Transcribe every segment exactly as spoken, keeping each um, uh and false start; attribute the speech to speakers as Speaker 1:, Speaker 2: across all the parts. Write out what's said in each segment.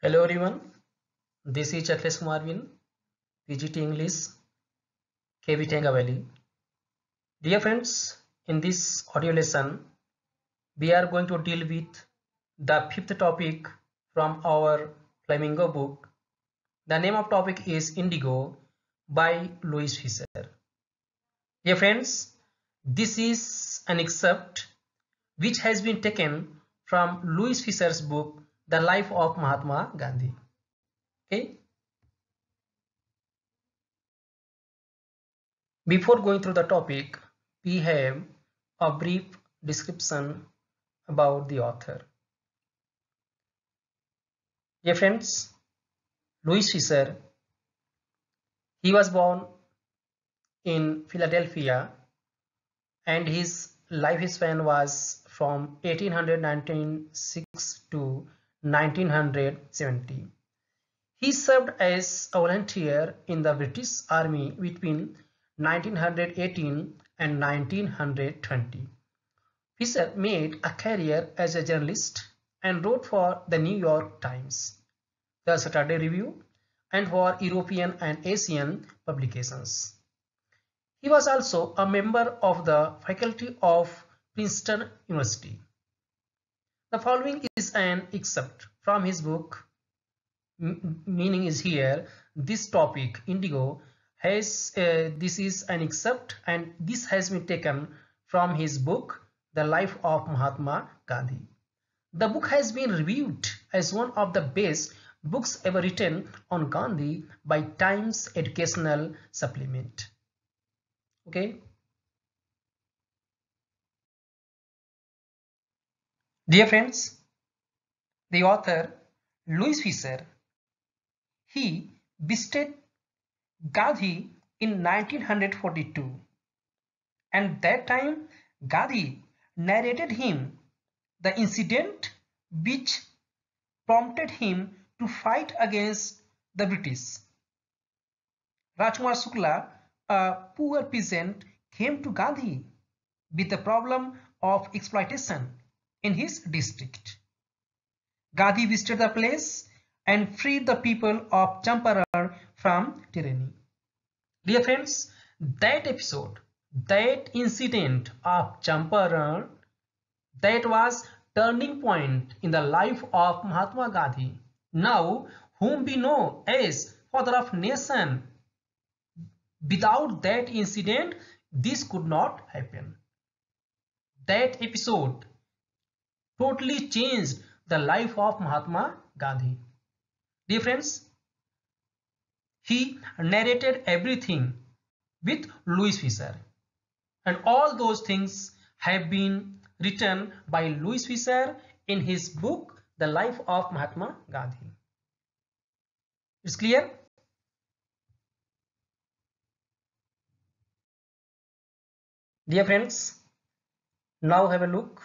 Speaker 1: Hello everyone, this is Achlesh Marvin, P G T English, K V Tenga Valley. Dear friends, in this audio lesson, we are going to deal with the fifth topic from our Flamingo book. The name of topic is Indigo by Louis Fisher. Dear friends, this is an excerpt which has been taken from Louis Fisher's book, The Life of Mahatma Gandhi. Okay. Before going through the topic, we have a brief description about the author. Dear friends, Louis Fisher, he was born in Philadelphia and his lifespan was from eighteen ninety-six to nineteen seventy. He served as a volunteer in the British Army between nineteen eighteen and nineteen twenty. Fisher made a career as a journalist and wrote for the New York Times, the Saturday Review, and for European and Asian publications. He was also a member of the faculty of Princeton University. The following is an excerpt from his book. M meaning is here, this topic, Indigo, has uh, this is an excerpt and this has been taken from his book, The Life of Mahatma Gandhi. The book has been reviewed as one of the best books ever written on Gandhi by Times Educational Supplement. Okay. Dear friends, the author Louis Fisher, he visited Gandhi in nineteen forty-two, and that time Gandhi narrated him the incident which prompted him to fight against the British. Rajkumar Shukla, a poor peasant, came to Gandhi with the problem of exploitation in his district. Gandhi visited the place and freed the people of Champaran from tyranny. Dear friends, that episode, that incident of Champaran, that was turning point in the life of Mahatma Gandhi, now whom we know as father of nation. Without that incident, this could not happen. That episode totally changed the life of Mahatma Gandhi. Dear friends, he narrated everything with Louis Fisher, and all those things have been written by Louis Fisher in his book, The Life of Mahatma Gandhi. It's clear? Dear friends, now have a look.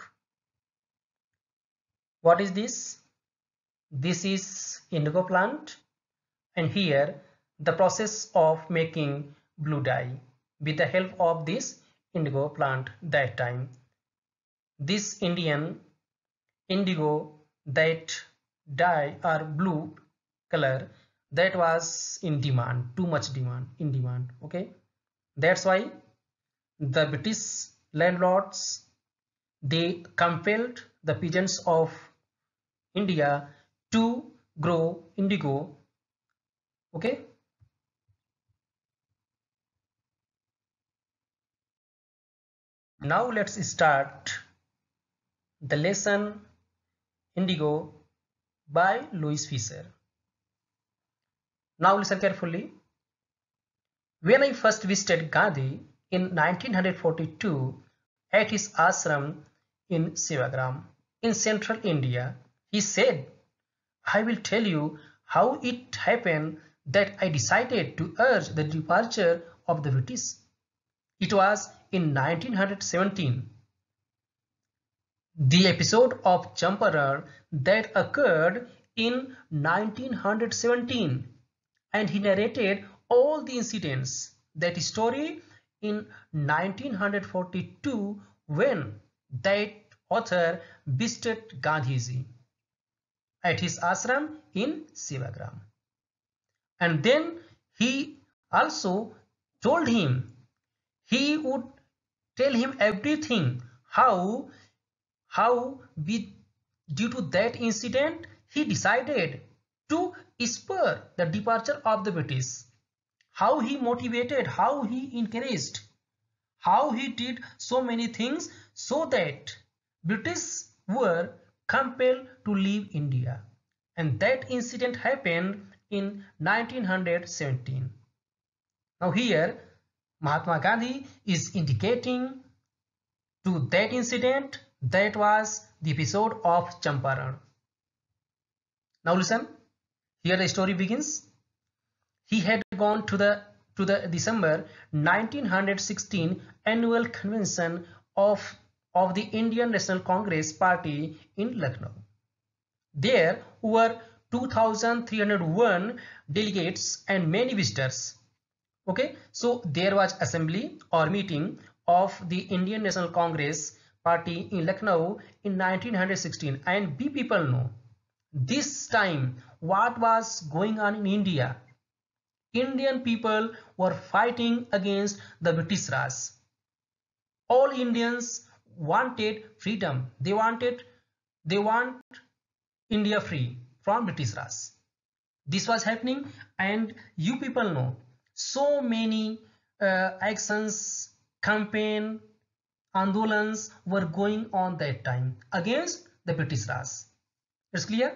Speaker 1: What is this? This is indigo plant, and here the process of making blue dye with the help of this indigo plant. That time this Indian indigo, that dye or blue color, that was in demand, too much demand, in demand. Okay, that's why the British landlords, they compelled the peasants of India to grow indigo. Okay, now let's start the lesson Indigo by Louis Fisher. Now listen carefully. When I first visited Gandhi in nineteen forty-two at his ashram in Sevagram in central India, he said, I will tell you how it happened that I decided to urge the departure of the British. It was in nineteen seventeen. The episode of Champaran that occurred in nineteen seventeen, and he narrated all the incidents, that story, in nineteen forty-two when that author visited Gandhiji. at his ashram in Sevagram. And then he also told him he would tell him everything, how how be, due to that incident he decided to spur the departure of the British, how he motivated, how he encouraged, how he did so many things so that British were compelled to leave India. And that incident happened in nineteen seventeen. Now here Mahatma Gandhi is indicating to that incident, that was the episode of Champaran. Now listen, here the story begins. He had gone to the to the December nineteen sixteen annual convention of of the Indian National Congress Party in Lucknow. There were two thousand three hundred one delegates and many visitors. Okay, so there was assembly or meeting of the Indian National Congress Party in Lucknow in nineteen sixteen, and we people know this time what was going on in India. Indian people were fighting against the British Raj. All Indians wanted freedom. They wanted, they want India free from British Raj. This was happening, and you people know so many uh, actions, campaign, andolans were going on that time against the British Raj. It's clear?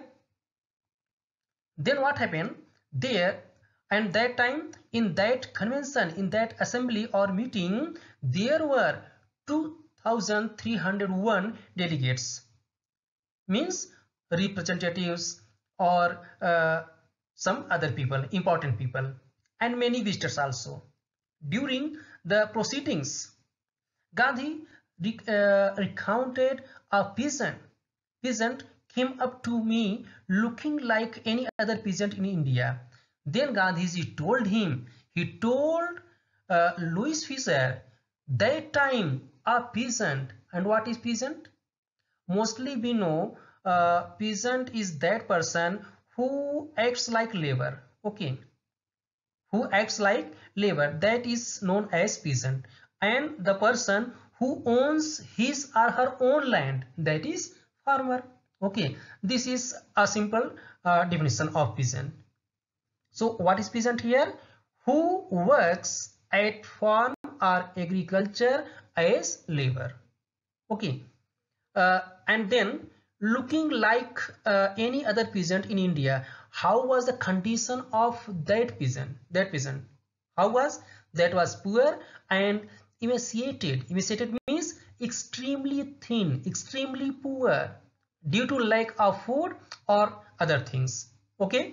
Speaker 1: Then what happened there? And that time, in that convention, in that assembly or meeting, there were two thousand three hundred one delegates, means representatives or uh, some other people, important people, and many visitors also. During the proceedings, Gandhi rec uh, recounted a peasant. Peasant came up to me looking like any other peasant in India. Then Gandhiji told him, he told uh, Louis Fisher, that time a peasant. And what is peasant? Mostly we know uh, peasant is that person who acts like labor. Okay, who acts like labor, that is known as peasant. And the person who owns his or her own land, that is farmer. Okay, this is a simple uh, definition of peasant. So what is peasant here? Who works at farm or agriculture as labor. Okay, uh, and then looking like uh, any other peasant in India. How was the condition of that peasant? That peasant, how was that? Was poor and emaciated. Emaciated means extremely thin, extremely poor due to lack of food or other things. Okay.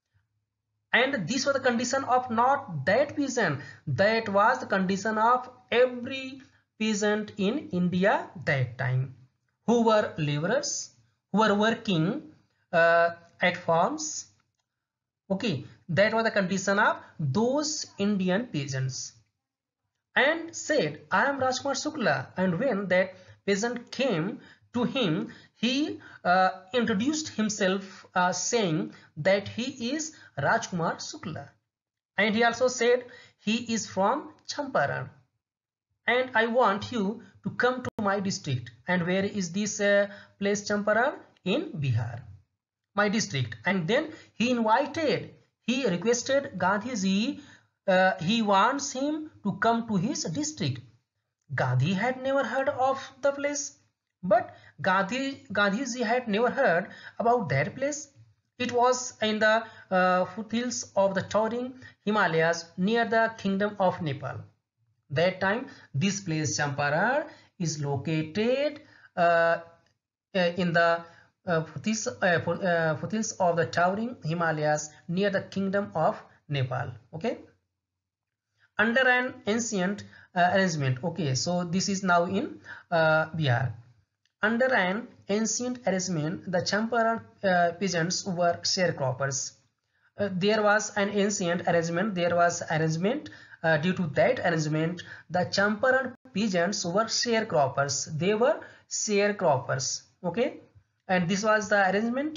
Speaker 1: And this was the condition of not that peasant, that was the condition of every peasant in India that time, who were laborers, who were working uh, at farms. Okay, that was the condition of those Indian peasants. And said, I am Rajkumar Shukla. And when that peasant came to him, he uh, introduced himself uh, saying that he is Rajkumar Shukla. And he also said he is from Champaran. And I want you to come to my district. And where is this uh, place Champaran? In Bihar, my district. And then he invited, he requested Gandhiji, uh, he wants him to come to his district. Gandhi had never heard of the place. But Gandhi, Gandhiji had never heard about that place. It was in the uh, foothills of the towering Himalayas near the kingdom of Nepal. That time, this place Champaran is located uh, in the uh, foothills, uh, uh, foothills of the towering Himalayas near the kingdom of Nepal. Okay, under an ancient uh, arrangement. Okay, so this is now in uh, Bihar. Under an ancient arrangement, the Champaran uh, peasants were sharecroppers. Uh, there was an ancient arrangement, there was arrangement, uh, due to that arrangement, the Champaran peasants were sharecroppers. They were sharecroppers, okay? And this was the arrangement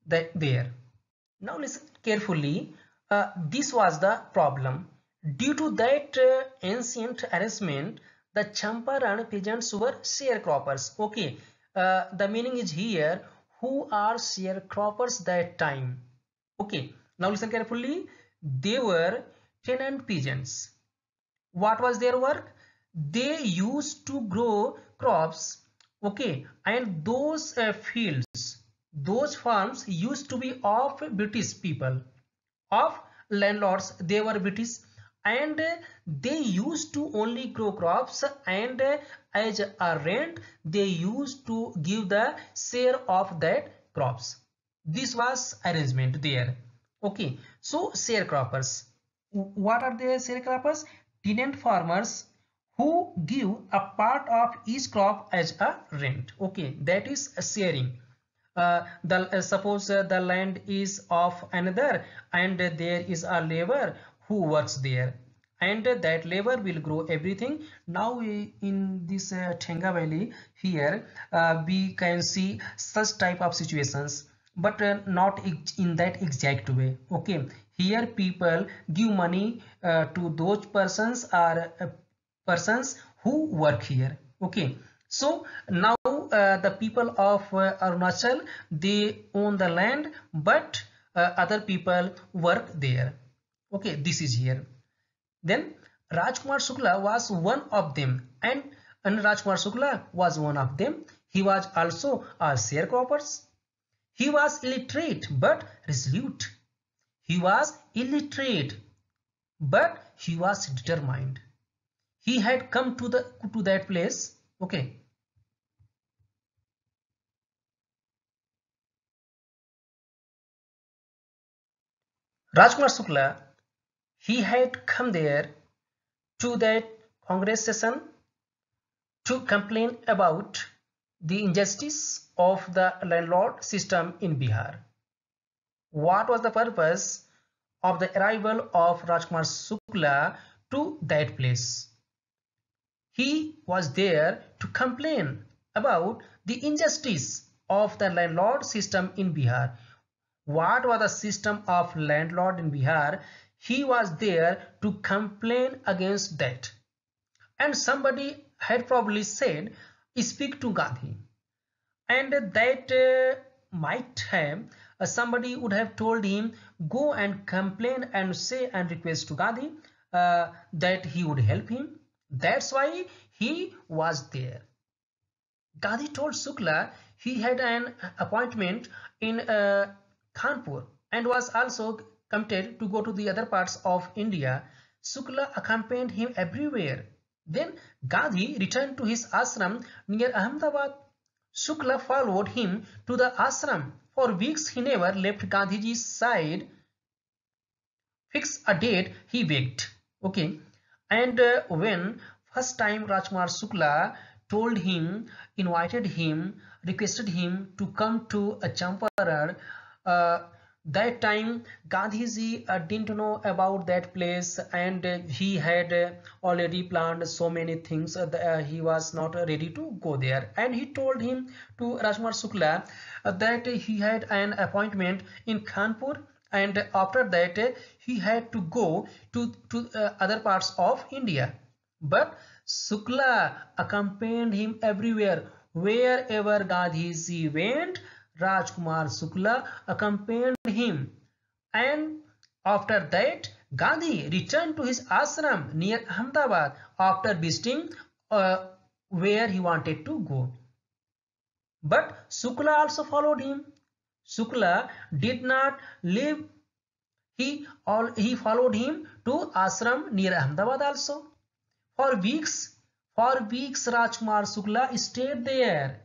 Speaker 1: that there. Now listen carefully. Uh, this was the problem. Due to that uh, ancient arrangement, the Champaran peasants were sharecroppers. Okay, uh, the meaning is here, who are sharecroppers that time. Okay, now listen carefully. They were tenant peasants. What was their work? They used to grow crops. Okay, and those uh, fields, those farms used to be of British people, of landlords. They were British, and uh, they used to only grow crops, and uh, as a rent they used to give the share of that crops. This was arrangement there. Okay, so sharecroppers. What are the sharecroppers? Tenant farmers who give a part of each crop as a rent. Okay, that is a sharing. Uh, the uh, suppose uh, the land is of another, and uh, there is a labor who works there, and uh, that labor will grow everything. Now we, in this uh, Tenga Valley here, uh, we can see such type of situations, but uh, not in that exact way. Okay, here people give money uh, to those persons or uh, persons who work here. Okay, so now uh, the people of uh, Arunachal, they own the land, but uh, other people work there. Okay, this is here. Then Rajkumar Shukla was one of them, and, and Rajkumar Shukla was one of them. He was also a sharecropper. He was illiterate but resolute. He was illiterate, but he was determined. He had come to the to that place. Okay. Rajkumar Shukla, he had come there to that Congress session to complain about the injustice of the landlord system in Bihar. What was the purpose of the arrival of Rajkumar Shukla to that place? He was there to complain about the injustice of the landlord system in Bihar. What was the system of landlord in Bihar? He was there to complain against that. And somebody had probably said, speak to Gandhi. And that uh, might have, uh, somebody would have told him, go and complain and say and request to Gandhi uh, that he would help him. That's why he was there. Gandhi told Shukla he had an appointment in uh, Kanpur and was also committed to go to the other parts of India. Shukla accompanied him everywhere. Then Gandhi returned to his ashram near Ahmedabad. Shukla followed him to the ashram. For weeks he never left Gandhiji's side. Fix a date, he begged. Okay. And uh, when first time Rajkumar Shukla told him, invited him, requested him to come to a Champaran, uh, that time Gandhiji uh, didn't know about that place, and uh, he had uh, already planned so many things. Uh, uh, he was not ready to go there, and he told him to Rajkumar Shukla uh, that he had an appointment in Kanpur, and after that uh, he had to go to, to uh, other parts of India. But Shukla accompanied him everywhere. Wherever Gandhiji went, Rajkumar Shukla accompanied him. And after that, Gandhi returned to his ashram near Ahmedabad after visiting uh, where he wanted to go. But Shukla also followed him. Shukla did not leave. He, all, he followed him to ashram near Ahmedabad also. For weeks, for weeks Rajkumar Shukla stayed there.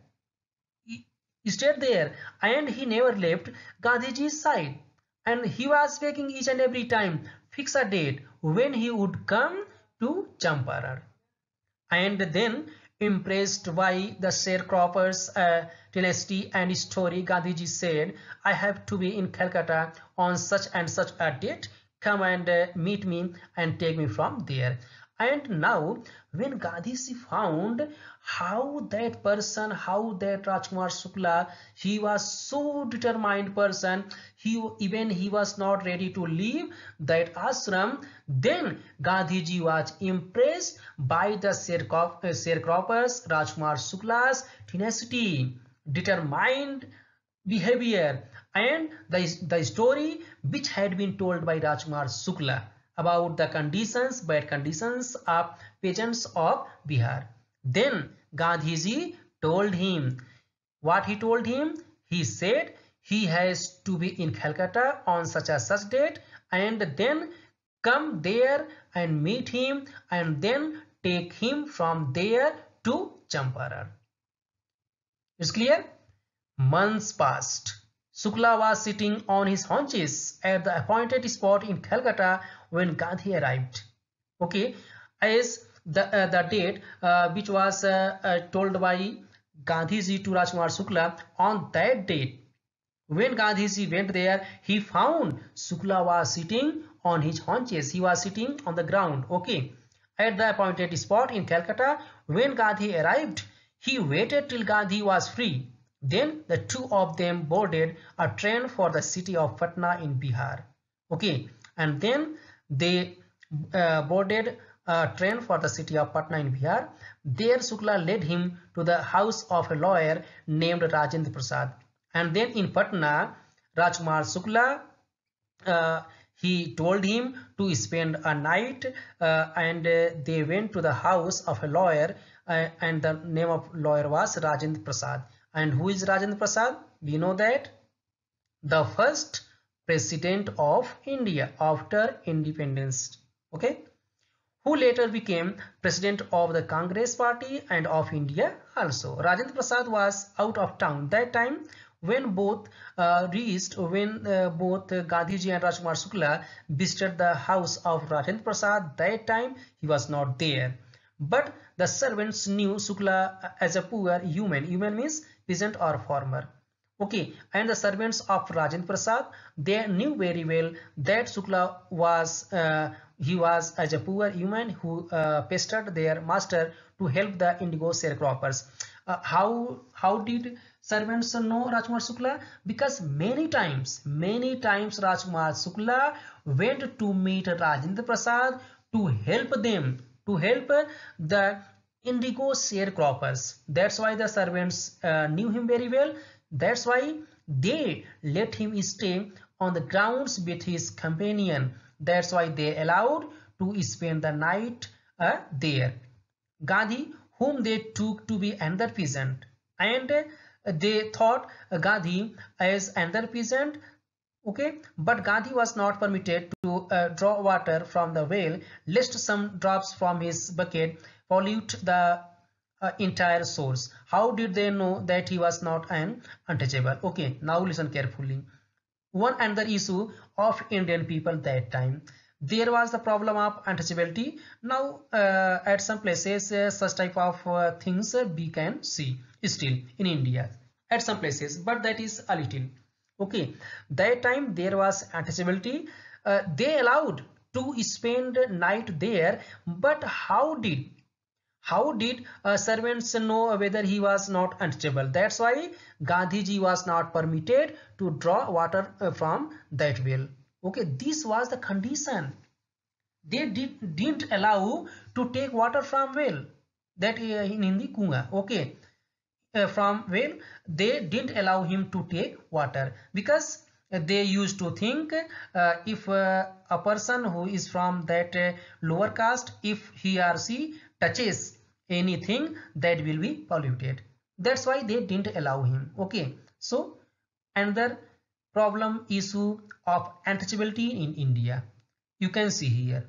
Speaker 1: He stayed there and he never left Gandhiji's side. And he was begging each and every time, fix a date when he would come to Champaran. And then, impressed by the sharecroppers' uh, dynasty and story, Gandhiji said, I have to be in Calcutta on such and such a date. Come and uh, meet me and take me from there. And now when Gandhiji found how that person, how that Rajkumar Shukla, he was so determined person, he even he was not ready to leave that ashram, then Gandhiji was impressed by the sharecroppers Rajkumar Shukla's tenacity, determined behavior, and the, the story which had been told by Rajkumar Shukla about the conditions, bad conditions of peasants of Bihar. Then Gandhiji told him. What he told him? He said he has to be in Calcutta on such a such date, and then come there and meet him, and then take him from there to Champaran. It's clear? Months passed. Shukla was sitting on his haunches at the appointed spot in Calcutta when Gandhi arrived. Okay, as the uh, the date uh, which was uh, uh, told by Gandhiji to Rajkumar Shukla, on that date when Gandhiji went there, he found Shukla was sitting on his haunches. He was sitting on the ground. Okay, at the appointed spot in Calcutta. When Gandhi arrived, he waited till Gandhi was free. Then the two of them boarded a train for the city of Patna in Bihar. Okay, and then they uh, boarded a train for the city of Patna in Bihar. There Shukla led him to the house of a lawyer named Rajendra Prasad. And then in Patna, Rajkumar Shukla, uh, he told him to spend a night, uh, and uh, they went to the house of a lawyer, uh, and the name of lawyer was Rajendra Prasad. And who is Rajendra Prasad? We know that the first president of India after independence. Okay, who later became president of the Congress Party and of India also. Rajendra Prasad was out of town that time when both uh, reached, when uh, both uh, Gandhiji and Rajkumar Shukla visited the house of Rajendra Prasad. That time he was not there. But the servants knew Shukla as a poor human. Human means peasant or farmer. Okay, and the servants of Rajendra Prasad, they knew very well that Shukla was uh, he was as a poor human who uh, pestered their master to help the indigo sharecroppers. Uh, how how did servants know Rajkumar Shukla? Because many times, many times Rajkumar Shukla went to meet Rajendra Prasad to help them, to help the indigo sharecroppers. That's why the servants uh, knew him very well. That's why they let him stay on the grounds with his companion. That's why they allowed to spend the night uh, there. Gandhi, whom they took to be another peasant, and uh, they thought uh, Gandhi as another peasant. Okay, but Gandhi was not permitted to uh, draw water from the well, lest some drops from his bucket pollute the uh, entire source. How did they know that he was not an untouchable? Okay, now listen carefully. One another issue of Indian people that time, there was the problem of untouchability. Now uh, at some places uh, such type of uh, things uh, we can see still in India at some places, but that is a little. Okay, that time there was untouchability. Uh, they allowed to spend night there, but how did how did uh, servants know whether he was not untouchable? That's why Gandhiji was not permitted to draw water uh, from that well. Okay, this was the condition. They did, didn't allow to take water from well, that uh, in Hindi kunga. Okay, uh, from well they didn't allow him to take water because uh, they used to think uh, if uh, a person who is from that uh, lower caste, if he or she touches anything, that will be polluted. That's why they didn't allow him. Okay, so another problem issue of untouchability in India, you can see here.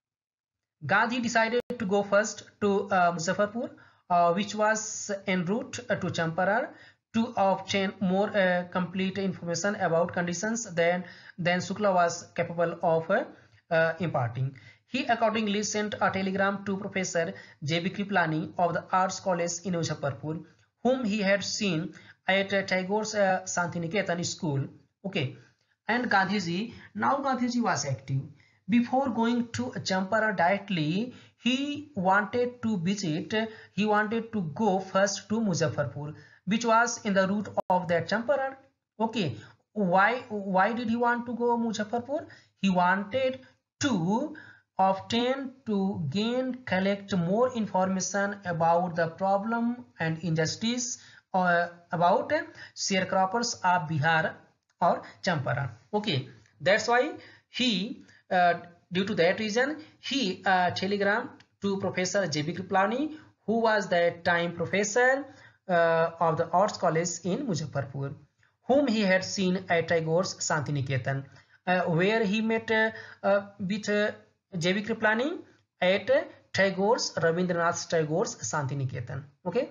Speaker 1: Gandhi decided to go first to uh, Muzaffarpur, uh, which was en route uh, to Champaran, to obtain more uh, complete information about conditions than than Shukla was capable of uh, uh, imparting. He accordingly sent a telegram to Professor J B Kriplani of the Arts College in Muzaffarpur, whom he had seen at uh, Tagore's uh, Santiniketan school. Okay, and Gandhiji, now Gandhiji was active. Before going to Champaran directly, he wanted to visit, he wanted to go first to Muzaffarpur, which was in the route of that Champaran. Okay, why why did he want to go Muzaffarpur? He wanted to obtain, to gain, collect more information about the problem and injustice uh, about sharecroppers of Bihar or Champaran. Okay, that's why he uh, due to that reason he uh, telegram to Professor J B Kriplani, who was that time professor uh, of the Arts College in Muzaffarpur, whom he had seen at Tagore's Santiniketan, uh, where he met uh, uh, with uh, J B Kriplani at uh, Tagore's Rabindranath Tagore's Santiniketan. Okay.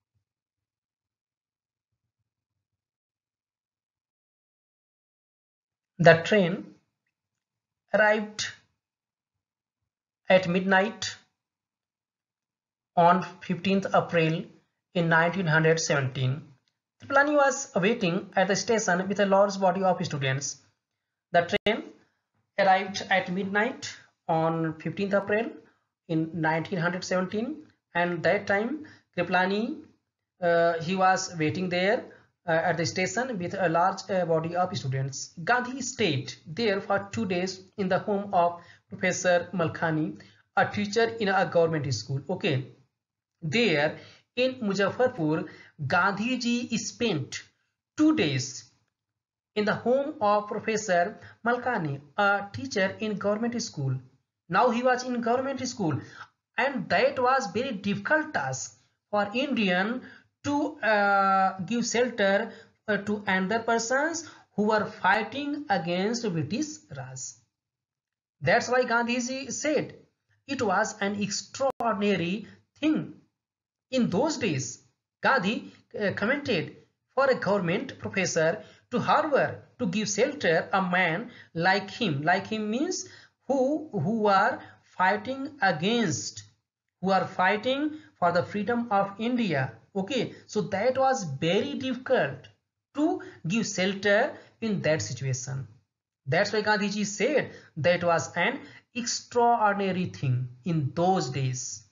Speaker 1: The train arrived at midnight on fifteenth April in nineteen seventeen. Kriplani was waiting at the station with a large body of students. The train arrived at midnight on fifteenth April in nineteen seventeen, and that time Kriplani uh, he was waiting there uh, at the station with a large uh, body of students. Gandhi stayed there for two days in the home of Professor Malkhani, a teacher in a government school. Okay, there in Muzaffarpur, Gandhiji spent two days in the home of Professor Malkhani, a teacher in government school. Now he was in government school, and that was very difficult task for Indian to uh, give shelter uh, to another persons who were fighting against British Raj. That's why Gandhiji said it was an extraordinary thing. In those days, Gandhi uh, commented for a government professor to harbor, to give shelter a man like him. Like him means who who are fighting against, who are fighting for the freedom of India. Okay, so that was very difficult to give shelter in that situation. That's why Gandhiji said that was an extraordinary thing in those days.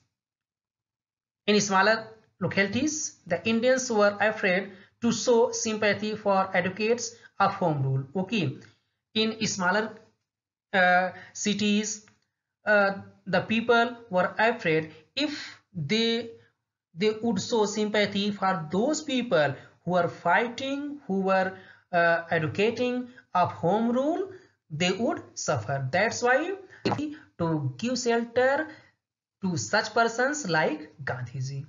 Speaker 1: In smaller localities, the Indians were afraid to show sympathy for advocates of home rule. Okay, in smaller uh, cities, uh, the people were afraid if they they would show sympathy for those people who are fighting, who were uh, advocating of home rule, they would suffer. That's why to give shelter to such persons like Gandhiji.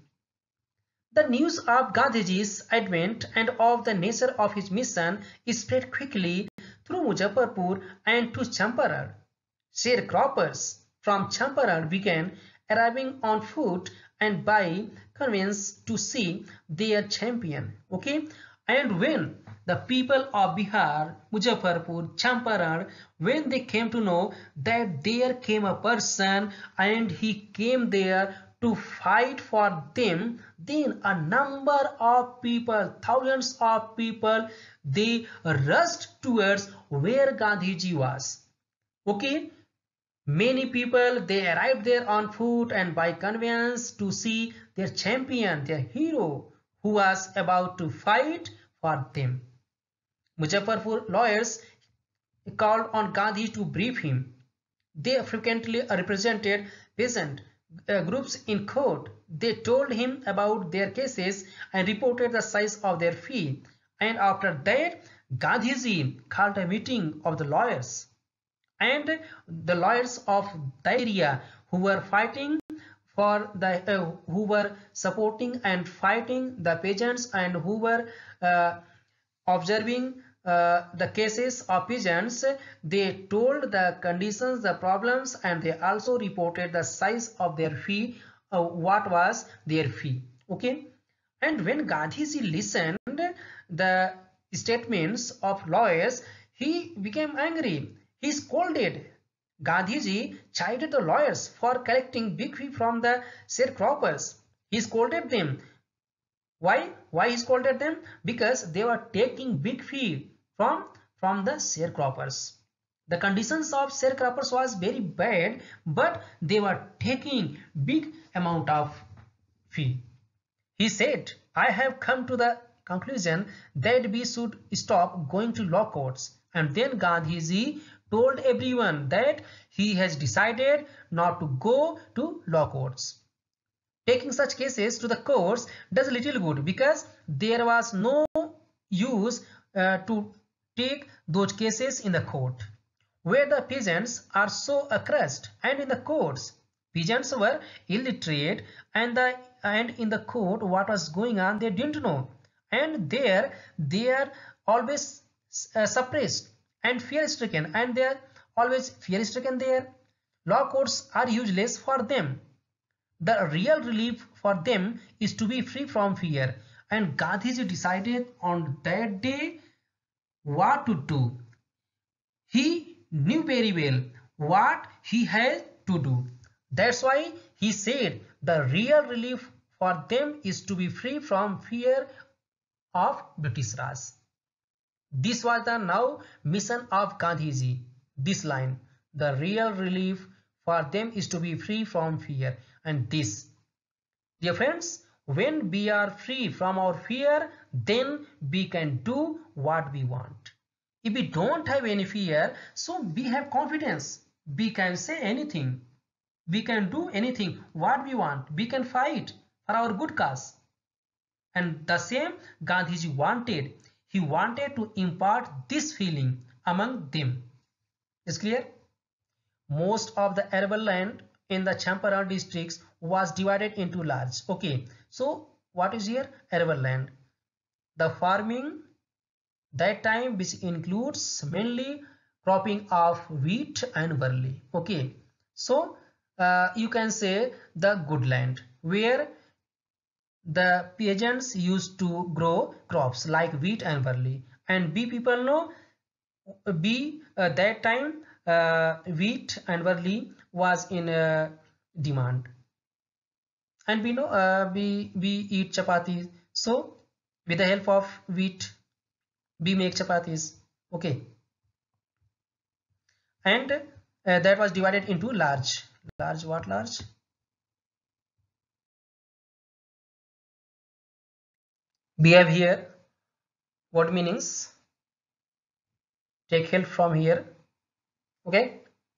Speaker 1: The news of Gandhiji's advent and of the nature of his mission spread quickly through Muzaffarpur and to Champaran. Sharecroppers from Champaran began arriving on foot and by conveyance to see their champion. Okay, and when the people of Bihar, Muzaffarpur, Champaran, when they came to know that there came a person and he came there to fight for them, then a number of people, thousands of people, they rushed towards where Gandhiji was. Okay, many people, they arrived there on foot and by conveyance to see their champion, their hero, who was about to fight for them. Muzaffarpur lawyers called on Gandhi to brief him. They frequently represented peasant uh, groups in court. They told him about their cases and reported the size of their fee. And after that, Gandhiji called a meeting of the lawyers. And the lawyers of the area who were fighting for the, uh, who were supporting and fighting the peasants and who were uh, observing uh, the cases of peasants, they told the conditions, the problems, and they also reported the size of their fee, uh, what was their fee. Okay, and when Gandhiji listened the statements of lawyers, he became angry. He scolded. Gandhiji chided the lawyers for collecting big fee from the sharecroppers. He scolded them. Why? Why he scolded them? Because they were taking big fee from, from the sharecroppers. The conditions of sharecroppers was very bad, but they were taking big amount of fee. He said, I have come to the conclusion that we should stop going to law courts. And then Gandhiji told everyone that he has decided not to go to law courts. Taking such cases to the courts does little good, because there was no use uh, to take those cases in the court, where the peasants are so accursed, and in the courts peasants were illiterate, and the and in the court what was going on they didn't know, and there they are always uh, suppressed and fear stricken, and they are always fear stricken there. Law courts are useless for them. The real relief for them is to be free from fear, and Gandhiji decided on that day what to do. He knew very well what he had to do. That's why he said the real relief for them is to be free from fear of British Raj. This was the now mission of Gandhiji. This line, the real relief for them is to be free from fear. And this, dear friends, when we are free from our fear, then we can do what we want. If we don't have any fear, so we have confidence. We can say anything. We can do anything what we want. We can fight for our good cause. And the same Gandhiji wanted. He wanted to impart this feeling among them. Is clear? Most of the arable land in the Champaran districts was divided into large. Okay, so what is here? Arable land. The farming that time, which includes mainly cropping of wheat and barley. Okay, so uh, you can say the good land, where the peasants used to grow crops like wheat and barley. And we people know, we uh, that time uh, wheat and barley was in uh, demand, and we know uh, we we eat chapatis, so with the help of wheat we make chapatis. Okay, and uh, that was divided into large large what large we have here. What meanings? Take help from here. Okay,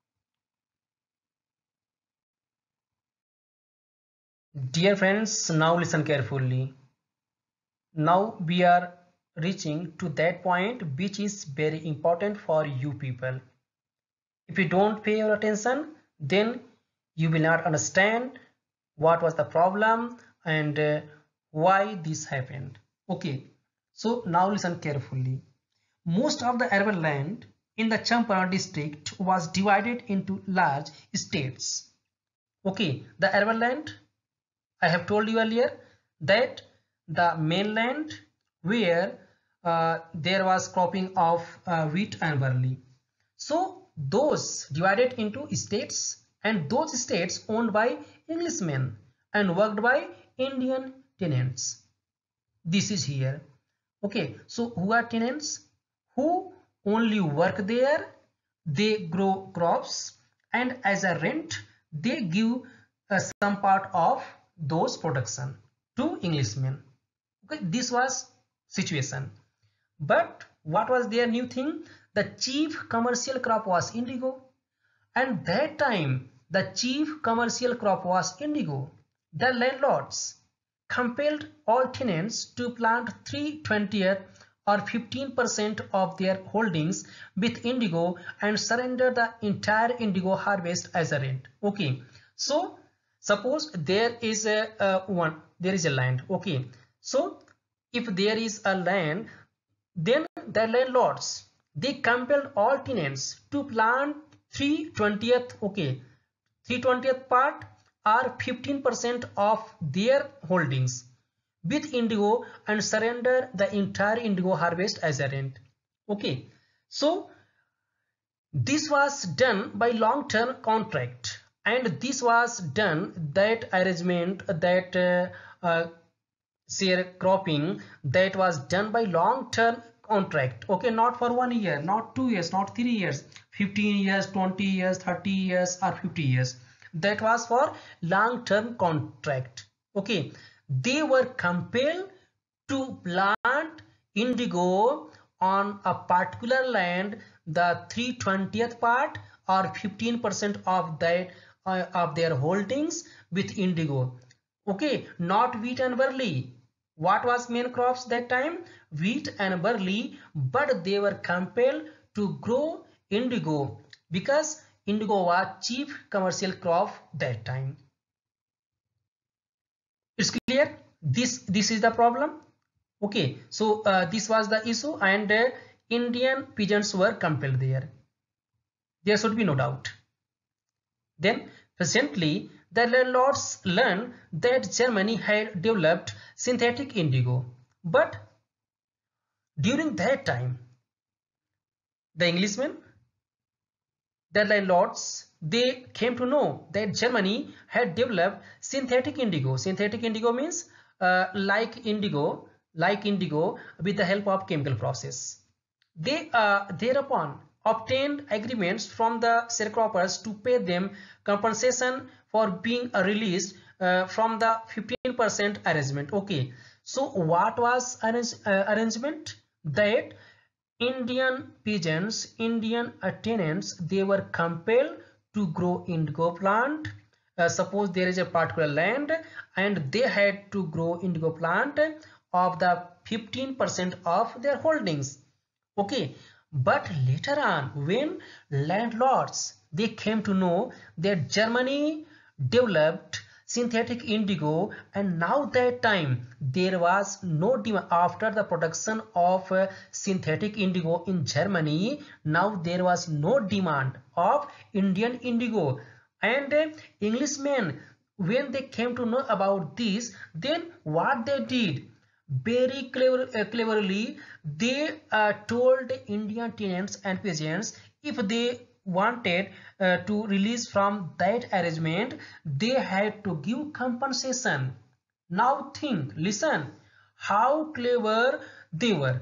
Speaker 1: dear friends, now listen carefully. Now we are reaching to that point which is very important for you people. If you don't pay your attention, then you will not understand what was the problem and uh, why this happened. Okay, so now listen carefully. Most of the arable land in the Champaran district was divided into large estates. Okay, the arable land, I have told you earlier that the mainland where uh, there was cropping of uh, wheat and barley. So those divided into estates, and those estates owned by Englishmen and worked by Indian tenants. This is here. Okay, so who are tenants? Who only work there, they grow crops, and as a rent they give uh, some part of those production to Englishmen. Okay, this was situation. But what was their new thing? The chief commercial crop was indigo, and that time the chief commercial crop was indigo. The landlords compelled all tenants to plant three twentieth or fifteen percent of their holdings with indigo and surrender the entire indigo harvest as a rent. Okay, so suppose there is a uh, one there is a land. Okay, so if there is a land, then the landlords, they compelled all tenants to plant three twentieth. Okay, three twentieth part or fifteen percent of their holdings with indigo and surrender the entire indigo harvest as a rent. Okay, so this was done by long-term contract, and this was done, that arrangement, that uh, uh, sharecropping, that was done by long-term contract. Okay, not for one year, not two years, not three years, fifteen years, twenty years, thirty years, or fifty years. That was for long-term contract. Okay, they were compelled to plant indigo on a particular land, the three twentieth part or fifteen percent of that uh, of their holdings with indigo. Okay, not wheat and barley. What was main crops that time? Wheat and barley, but they were compelled to grow indigo because indigo was cheap commercial crop that time. It's clear? This this is the problem. Okay, so uh, this was the issue, and uh, Indian peasants were compelled there. There should be no doubt. Then presently the landlords learned that Germany had developed synthetic indigo, but during that time the Englishmen, the landlords, they came to know that Germany had developed synthetic indigo. Synthetic indigo means uh, like indigo, like indigo with the help of chemical process. They uh, thereupon obtained agreements from the sharecroppers to pay them compensation for being uh, released uh, from the fifteen percent arrangement. Okay, so what was arrange, uh, arrangement? That Indian peasants, Indian tenants, they were compelled to grow indigo plant. Uh, suppose there is a particular land and they had to grow indigo plant of the fifteen percent of their holdings. Okay, but later on when landlords, they came to know that Germany developed synthetic indigo, and now that time there was no demand after the production of uh, synthetic indigo in Germany. Now there was no demand of Indian indigo, and uh, Englishmen, when they came to know about this, then what they did, very clever, uh, cleverly they uh, told Indian tenants and peasants, if they wanted uh, to release from that arrangement, they had to give compensation. Now think, listen, how clever they were.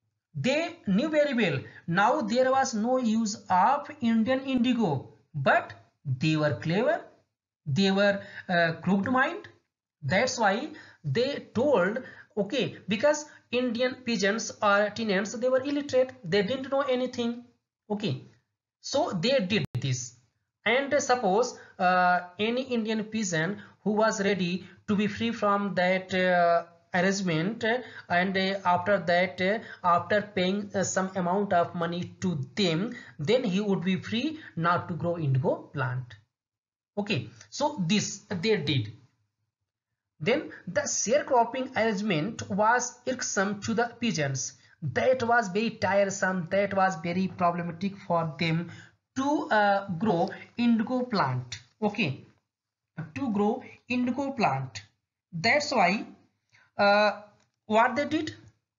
Speaker 1: They knew very well now there was no use of Indian indigo, but they were clever, they were uh, crooked mind. That's why they told, okay, because Indian peasants or tenants, they were illiterate, they didn't know anything. Okay, so they did this. And suppose uh, any Indian peasant who was ready to be free from that uh, arrangement, uh, and uh, after that uh, after paying uh, some amount of money to them, then he would be free not to grow indigo plant. Okay, so this they did. Then the sharecropping arrangement was irksome to the peasants. That was very tiresome, that was very problematic for them to uh, grow indigo plant. Okay, to grow indigo plant. That's why uh, what they did,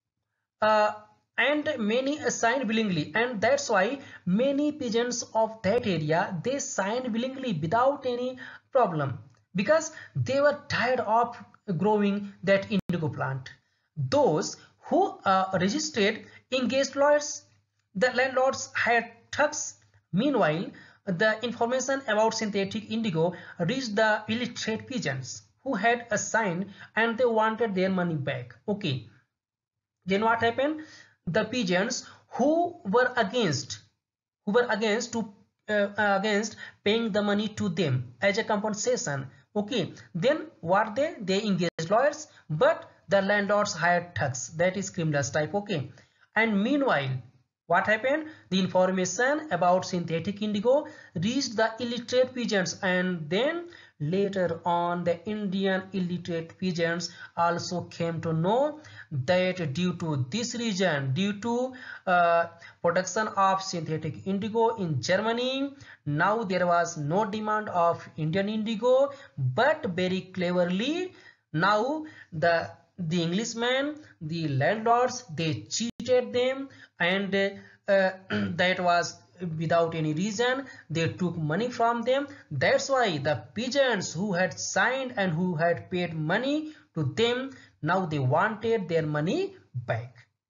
Speaker 1: uh, and many signed willingly, and that's why many peasants of that area, they signed willingly without any problem, because they were tired of growing that indigo plant. Those who uh, registered engaged lawyers. The landlords had thugs. Meanwhile, the information about synthetic indigo reached the illiterate peasants who had assigned, and they wanted their money back. Okay, then what happened? The peasants who were against who were against to uh, against paying the money to them as a compensation, okay, then what they they engaged lawyers, but the landlords hired thugs, that is criminals type. Okay, and meanwhile what happened? The information about synthetic indigo reached the illiterate peasants, and then later on the Indian illiterate peasants also came to know that due to this reason, due to uh, production of synthetic indigo in Germany, now there was no demand of Indian indigo, but very cleverly now the the Englishmen, the landlords, they cheated them, and uh, that was without any reason. They took money from them. That's why the peasants who had signed and who had paid money to them, now they wanted their money back.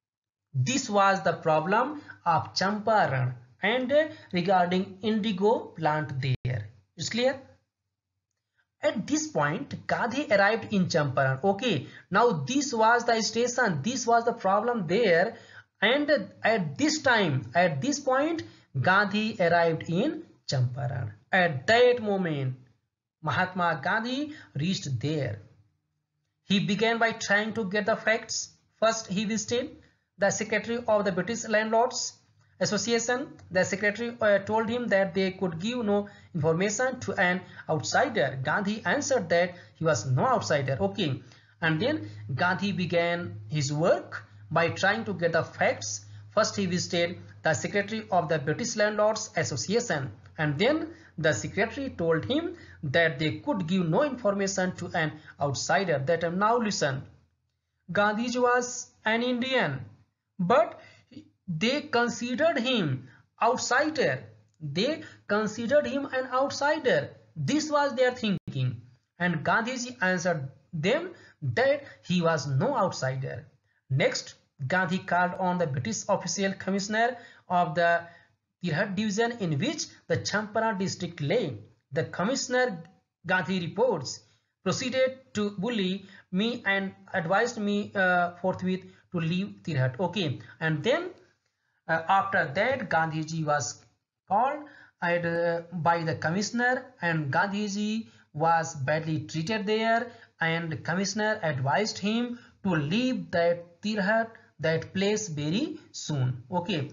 Speaker 1: This was the problem of Champaran and regarding indigo plant there. It's clear? At this point, Gandhi arrived in Champaran. Okay, now this was the station, this was the problem there, and at this time, at this point, Gandhi arrived in Champaran. At that moment, Mahatma Gandhi reached there. He began by trying to get the facts. First, he visited the secretary of the British Landlords Association. The secretary uh, told him that they could give no information to an outsider. Gandhi answered that he was no outsider. Okay, and then Gandhi began his work by trying to get the facts. First, he visited the secretary of the British Landlords Association, and then the secretary told him that they could give no information to an outsider. That now listen, Gandhiji was an Indian, but they considered him outsider. They considered him an outsider. This was their thinking, and Gandhiji answered them that he was no outsider. Next, Gandhi called on the British official commissioner of the Tirhat division in which the Champaran district lay. The commissioner, Gandhi reports, proceeded to bully me and advised me uh, forthwith to leave Tirhat. Okay, and then uh, after that, Gandhiji was called and, uh, by the commissioner, and Gandhiji was badly treated there, and the commissioner advised him to leave that Tirhat, that place, very soon. Okay,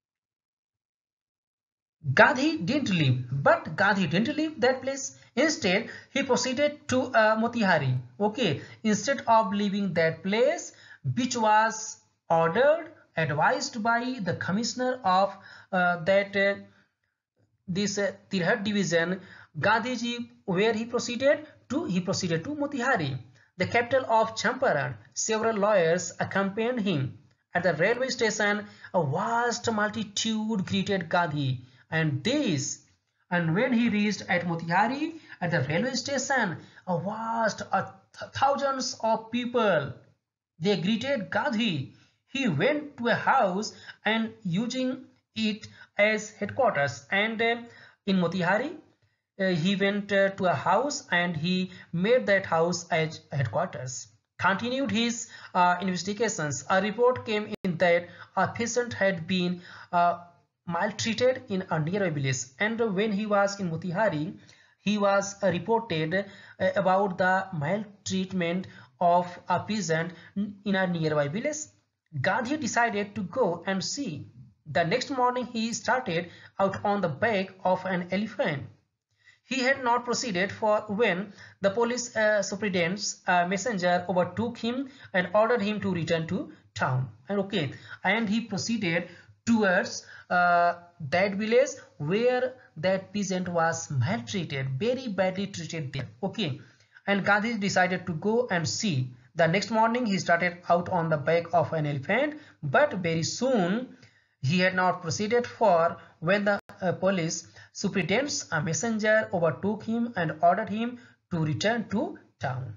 Speaker 1: Gandhi didn't leave, but Gandhi didn't leave that place. Instead, he proceeded to uh, Motihari. Okay, instead of leaving that place, which was ordered, advised by the commissioner of uh, that uh, this uh, Tirhat division, Gandhiji, where he proceeded to, he proceeded to Motihari, the capital of Champaran. Several lawyers accompanied him. At the railway station, a vast multitude greeted Gandhi. And this, and when he reached at Motihari, at the railway station, a vast, uh, th thousands of people, they greeted Gandhi. He went to a house and using it as headquarters. And uh, in Motihari, uh, he went uh, to a house and he made that house as headquarters. Continued his uh, investigations. A report came in that a patient had been uh, maltreated in a nearby village, and when he was in Motihari, he was uh, reported uh, about the maltreatment of a peasant in a nearby village. Gandhi decided to go and see. The next morning he started out on the back of an elephant. He had not proceeded for when the police uh, superintendent's uh, messenger overtook him and ordered him to return to town. And okay, and he proceeded towards uh, that village where that peasant was maltreated, very badly treated there. Okay, and Gandhi decided to go and see. The next morning he started out on the back of an elephant, but very soon he had not proceeded for when the uh, police superintendent's a messenger overtook him and ordered him to return to town.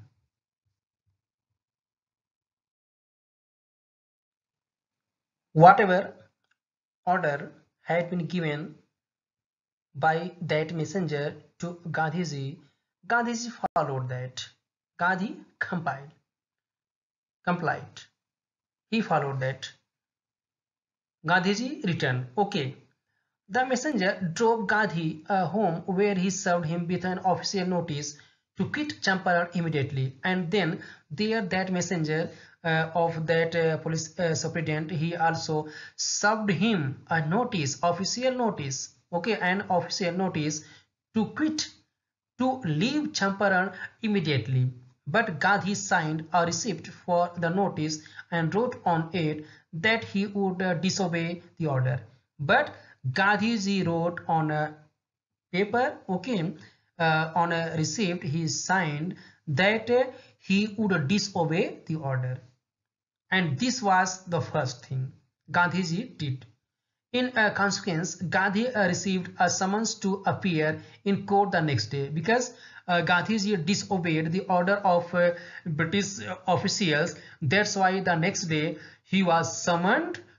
Speaker 1: Whatever order had been given by that messenger to Gandhiji, Gandhiji followed that. Gandhi compiled, complied. He followed that. Gandhiji returned. Okay. The messenger drove Gandhi uh, home, where he served him with an official notice to quit Champaran immediately. And then there that messenger uh, of that uh, police uh, superintendent, he also served him a notice, official notice, okay, an official notice to quit, to leave Champaran immediately. But Gandhi signed a receipt for the notice and wrote on it that he would uh, disobey the order. But Gandhiji wrote on a paper, okay, uh, on a receipt, he signed that uh, he would disobey the order. And this was the first thing Gandhiji did. In uh, consequence, Gandhi uh, received a summons to appear in court the next day because uh, Gandhiji disobeyed the order of uh, British officials. That's why the next day he was summoned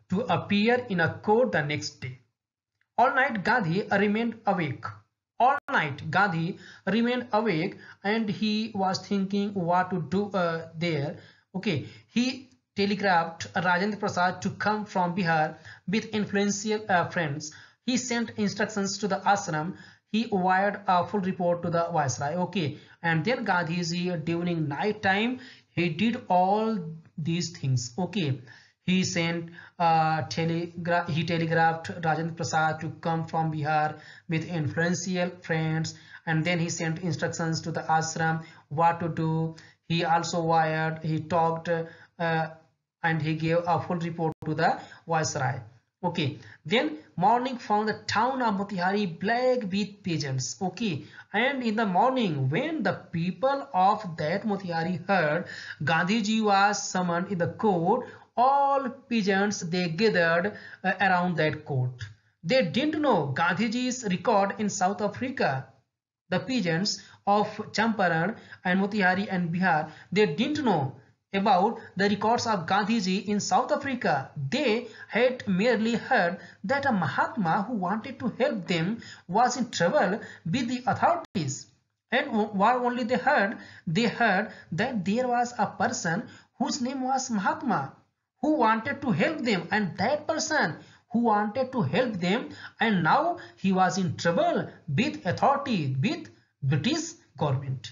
Speaker 1: to appear in a court the next day. All night Gandhi remained awake. All night Gandhi remained awake and he was thinking what to do uh, there. Okay, he telegraphed Rajendra Prasad to come from Bihar with influential uh, friends. He sent instructions to the ashram. He wired a full report to the viceroy. Okay, and then Gandhiji during night time he did all these things. Okay, he sent uh, telegra he telegraphed Rajendra Prasad to come from Bihar with influential friends, and then he sent instructions to the ashram what to do. He also wired, he talked, uh, and he gave a full report to the viceroy. Okay, then morning found the town of Motihari black with pigeons. Okay, and in the morning when the people of that Motihari heard Gandhiji was summoned in the court, all pigeons they gathered uh, around that court. They didn't know Gandhiji's record in South Africa. The pigeons of Champaran and Motihari and Bihar, they didn't know about the records of Gandhiji in South Africa. They had merely heard that a Mahatma who wanted to help them was in trouble with the authorities. And what only they heard, they heard that there was a person whose name was Mahatma who wanted to help them, and that person who wanted to help them, and now he was in trouble with authority, with British government.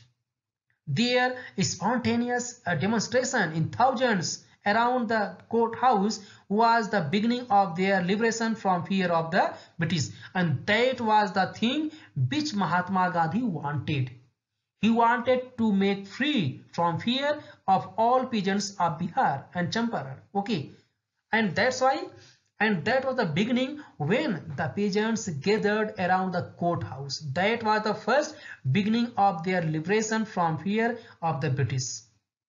Speaker 1: Their spontaneous uh, demonstration in thousands around the courthouse was the beginning of their liberation from fear of the British, and that was the thing which Mahatma Gandhi wanted. He wanted to make free from fear of all pigeons of Bihar and Champaran. Okay, and that's why, and that was the beginning when the pigeons gathered around the courthouse. That was the first beginning of their liberation from fear of the British.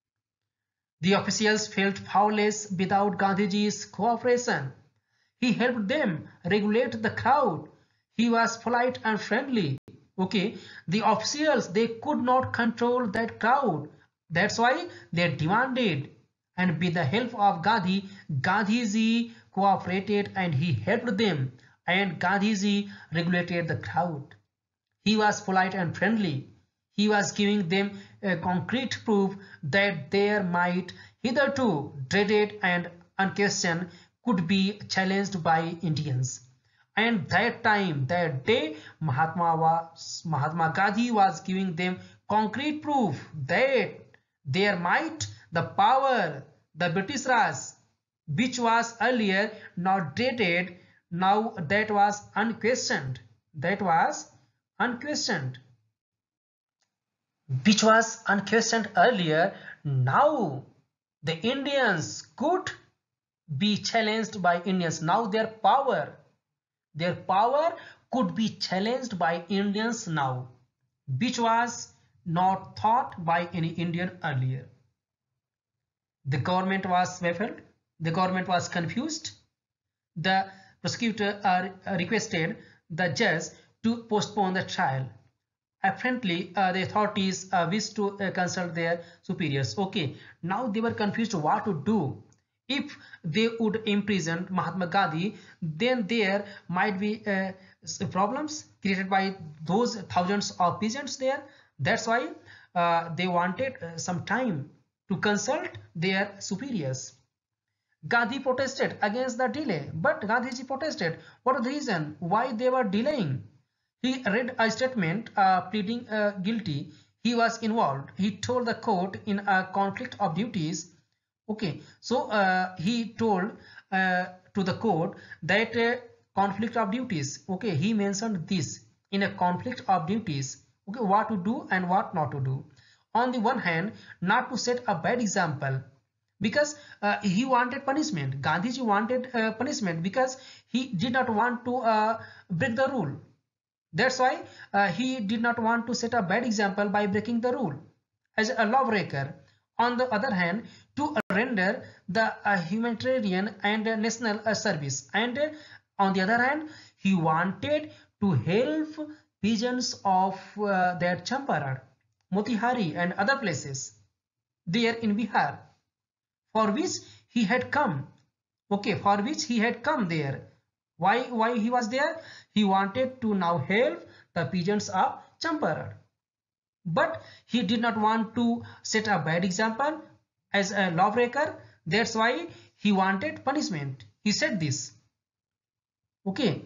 Speaker 1: The officials felt powerless without Gandhiji's cooperation. He helped them regulate the crowd. He was polite and friendly. Okay, the officials, they could not control that crowd. That's why they demanded, and with the help of Gandhi, Gandhiji cooperated and he helped them, and Gandhiji regulated the crowd. He was polite and friendly. He was giving them a concrete proof that their might, hitherto dreaded and unquestioned, could be challenged by Indians. And that time, that day, Mahatma, was, Mahatma Gandhi was giving them concrete proof that their might, the power, the British Raj, which was earlier not dreaded, now that was unquestioned. That was unquestioned. Which was unquestioned earlier, now the Indians could be challenged by Indians. Now their power, their power could be challenged by Indians now, which was not thought by any Indian earlier. The government was baffled. The government was confused. The prosecutor uh, requested the judge to postpone the trial. Apparently, uh, the authorities uh, wished to uh, consult their superiors. Okay, now they were confused what to do. If they would imprison Mahatma Gandhi, then there might be uh, problems created by those thousands of peasants there. That's why uh, they wanted uh, some time to consult their superiors. Gandhi protested against the delay, but Gandhiji protested. What was the reason why they were delaying? He read a statement uh, pleading uh, guilty. He was involved. He told the court in a conflict of duties. Okay, so uh, he told uh, to the court that uh, conflict of duties. Okay, he mentioned this in a conflict of duties. Okay, what to do and what not to do. On the one hand, not to set a bad example, because uh, he wanted punishment. Gandhiji wanted uh, punishment because he did not want to uh, break the rule. That's why uh, he did not want to set a bad example by breaking the rule as a lawbreaker. On the other hand, to render the uh, humanitarian and uh, national uh, service. And uh, on the other hand, he wanted to help peasants of uh, their Champaran, Motihari and other places there in Bihar, for which he had come. okay, for which he had come there. Why, why he was there? He wanted to now help the peasants of Champaran. But he did not want to set a bad example as a lawbreaker. That's why he wanted punishment. He said this. Okay.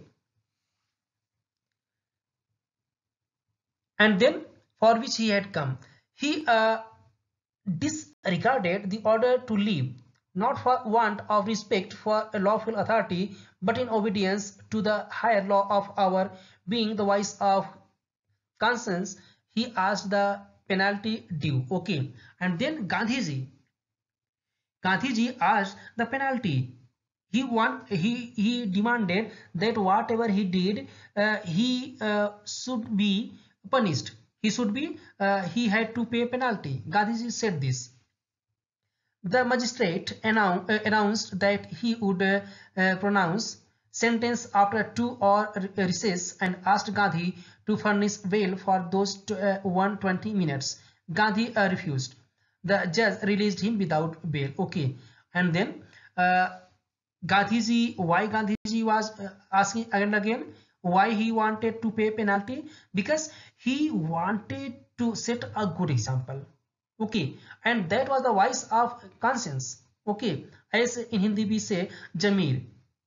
Speaker 1: And then for which he had come. He uh, disregarded the order to leave, not for want of respect for a lawful authority, but in obedience to the higher law of our being the voice of conscience. He asked the penalty due. Okay. And then Gandhiji. Gandhiji asked the penalty. He want he he demanded that whatever he did, uh, he uh, should be punished. He should be uh, he had to pay penalty. Gandhiji said this. The magistrate annou uh, announced that he would uh, uh, pronounce sentence after two hour recess and asked Gandhi to furnish bail for those uh, one hundred twenty minutes. Gandhi uh, refused. The judge released him without bail. Okay. And then uh, Gandhiji, why Gandhiji was uh, asking again and again why he wanted to pay penalty? Because he wanted to set a good example. Okay. And that was the voice of conscience. Okay. As in Hindi we say Jamir.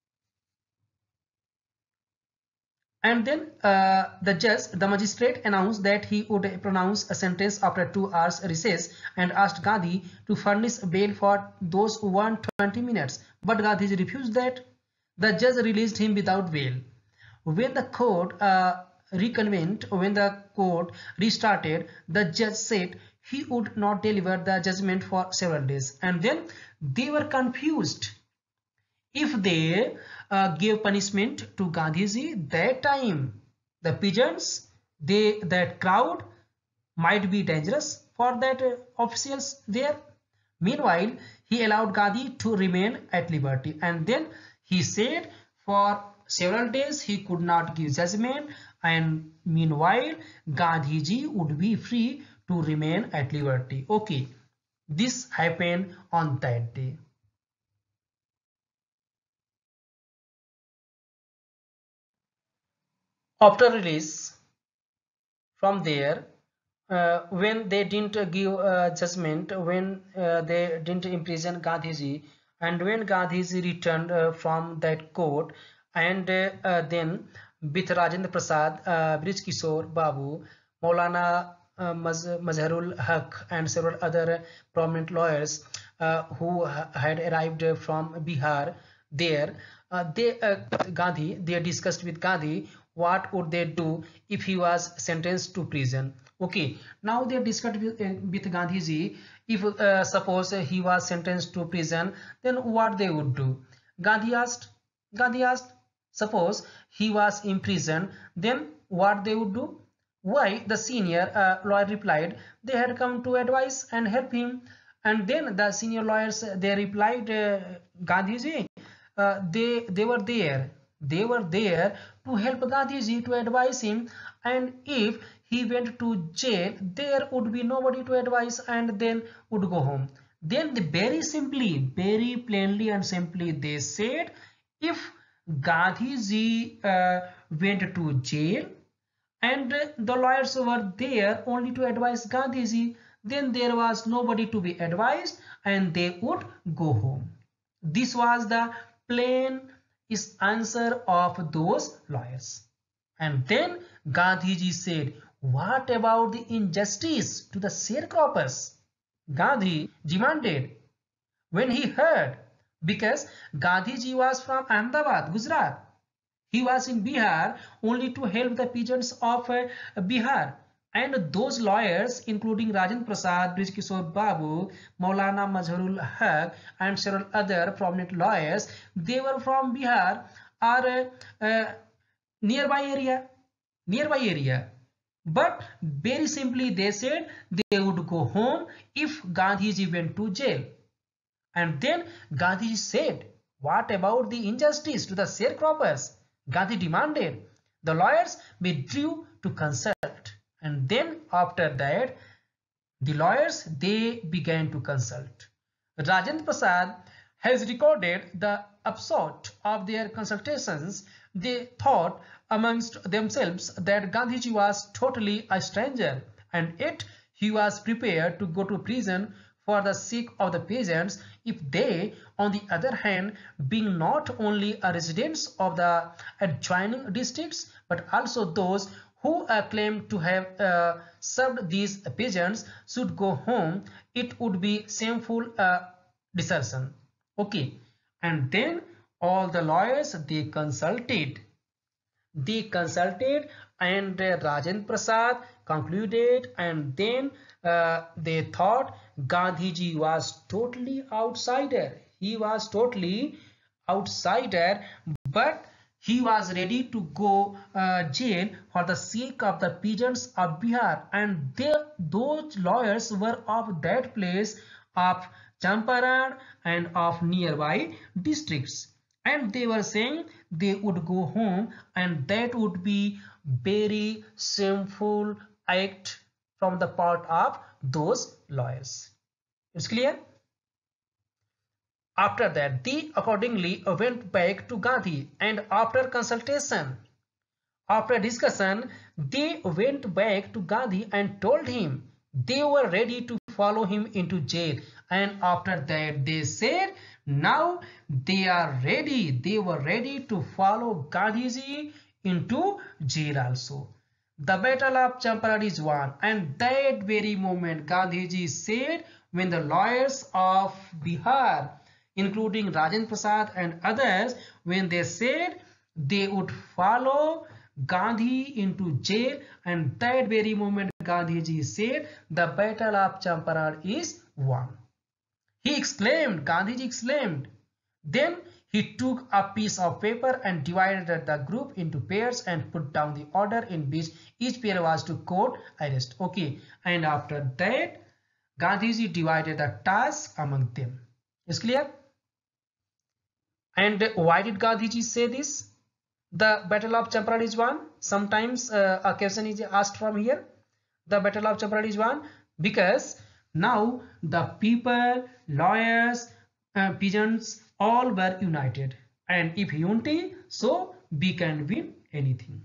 Speaker 1: And then uh, the judge, the magistrate announced that he would pronounce a sentence after two hours recess and asked Gandhi to furnish bail for those one hundred twenty minutes. But Gandhi refused that. The judge released him without bail. When the court uh, reconvened, when the court restarted, the judge said he would not deliver the judgment for several days. And then they were confused. If they uh, gave punishment to Gandhiji, that time the peasants, they that crowd might be dangerous for that uh, officials there. Meanwhile, he allowed Gandhi to remain at liberty, and then he said for several days he could not give judgment, and meanwhile Gandhiji would be free to remain at liberty. Okay, this happened on that day. After release from there, uh, when they didn't give uh, judgment, when uh, they didn't imprison Gandhiji, and when Gandhiji returned uh, from that court, and uh, uh, then with Rajendra Prasad, uh, Brij Kishore Babu, Maulana uh, Mazharul Haq, and several other prominent lawyers uh, who had arrived from Bihar there, uh, they uh, Gandhi, they discussed with Gandhi what would they do if he was sentenced to prison. Okay, now they discussed with, uh, with Gandhiji, if uh, suppose he was sentenced to prison, then what they would do. Gandhi asked, Gandhi asked, suppose he was in prison, then what they would do? Why? The senior uh, lawyer replied, they had come to advise and help him. And then the senior lawyers, they replied, uh, Gandhiji, uh, they, they were there. They were there to help Gandhiji, to advise him, and if he went to jail, there would be nobody to advise and then would go home. Then they very simply, very plainly and simply they said, if Gandhiji uh, went to jail and the lawyers were there only to advise Gandhiji, then there was nobody to be advised and they would go home. This was the plain is answer of those lawyers. And then Gandhiji said, what about the injustice to the sharecroppers? Gandhi demanded when he heard, because Gandhiji was from Ahmedabad, Gujarat. He was in Bihar only to help the peasants of uh, Bihar. And those lawyers, including Rajendra Prasad, Brij Kishore Babu, Maulana Mazharul Haq, and several other prominent lawyers, they were from Bihar or uh, uh, nearby area, nearby area. But very simply they said they would go home if Gandhiji went to jail. And then Gandhiji said, what about the injustice to the sharecroppers? Gandhi demanded. The lawyers withdrew to consult. And then after that, the lawyers, they began to consult. Rajendra Prasad has recorded the upshot of their consultations, they thought amongst themselves that Gandhiji was totally a stranger, and yet he was prepared to go to prison for the sake of the peasants if they, on the other hand, being not only a residents of the adjoining districts but also those who uh, claimed to have uh, served these peasants should go home, it would be shameful uh, desertion. Okay, and then all the lawyers they consulted. They consulted and uh, Rajendra Prasad concluded, and then uh, they thought Gandhiji was totally outsider. He was totally outsider, but he was ready to go uh, jail for the sake of the peasants of Bihar, and they, those lawyers were of that place of Champaran and of nearby districts, and they were saying they would go home, and that would be very shameful act from the part of those lawyers. It's clear? After that, they accordingly went back to Gandhi, and after consultation, after discussion, they went back to Gandhi and told him they were ready to follow him into jail. And after that, they said now they are ready. They were ready to follow Gandhiji into jail also. The battle of Champaran is won, and that very moment Gandhiji said, when the lawyers of Bihar, including Rajendra Prasad and others, when they said they would follow Gandhi into jail, and that very moment Gandhiji said the battle of Champaran is won. He exclaimed, Gandhiji exclaimed. Then he took a piece of paper and divided the group into pairs and put down the order in which each pair was to court arrest. Okay, and after that Gandhiji divided the task among them. Is clear? And why did Gandhiji say this? The battle of Champaran is won. Sometimes uh, a question is asked from here. The battle of Champaran is won because now the people, lawyers, uh, peasants, all were united. And if unity, so we can win anything.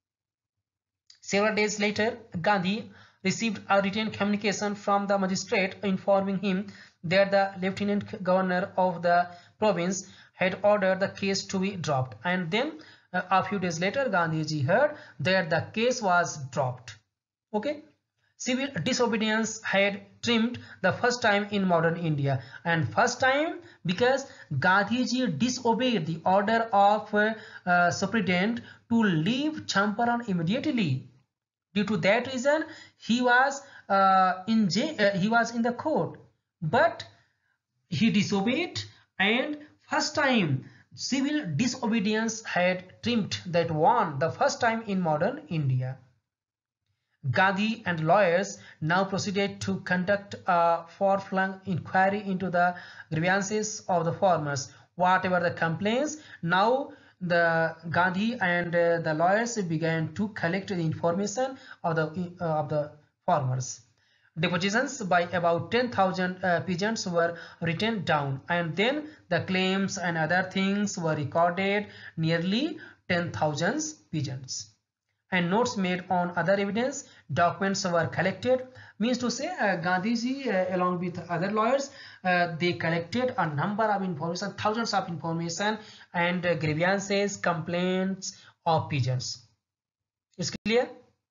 Speaker 1: Several days later, Gandhi received a written communication from the magistrate informing him that the lieutenant governor of the province had ordered the case to be dropped, and then uh, a few days later Gandhiji heard that the case was dropped. Okay, civil disobedience had trimmed the first time in modern India, and first time because Gandhiji disobeyed the order of uh, uh, superintendent to leave Champaran immediately. Due to that reason, he was uh, in jail, uh, he was in the court, but he disobeyed, and first time civil disobedience had trimmed that one, the first time in modern India. Gandhi and lawyers now proceeded to conduct a far-flung inquiry into the grievances of the farmers. Whatever the complaints, now the Gandhi and uh, the lawyers began to collect the information of the uh, of the farmers. Depositions by about ten thousand uh, peasants were written down, and then the claims and other things were recorded, nearly ten thousand peasants. And notes made on other evidence, documents were collected. Means to say, uh, Gandhiji uh, along with other lawyers, uh, they collected a number of information, thousands of information and uh, grievances, complaints of peasants. Is clear?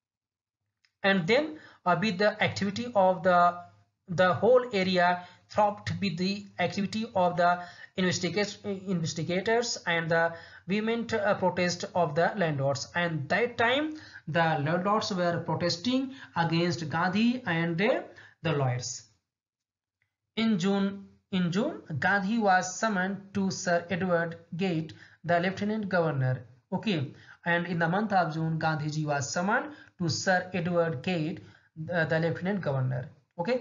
Speaker 1: And then uh, with the activity of the the whole area throbbed with the activity of the investigators investigators and the vehement uh, protest of the landlords, and that time the landlords were protesting against Gandhi and uh, the lawyers. In June in June Gandhi was summoned to Sir Edward Gate, the lieutenant governor. Okay, and in the month of June Gandhiji was summoned to Sir Edward Gate, the, the lieutenant governor. Okay,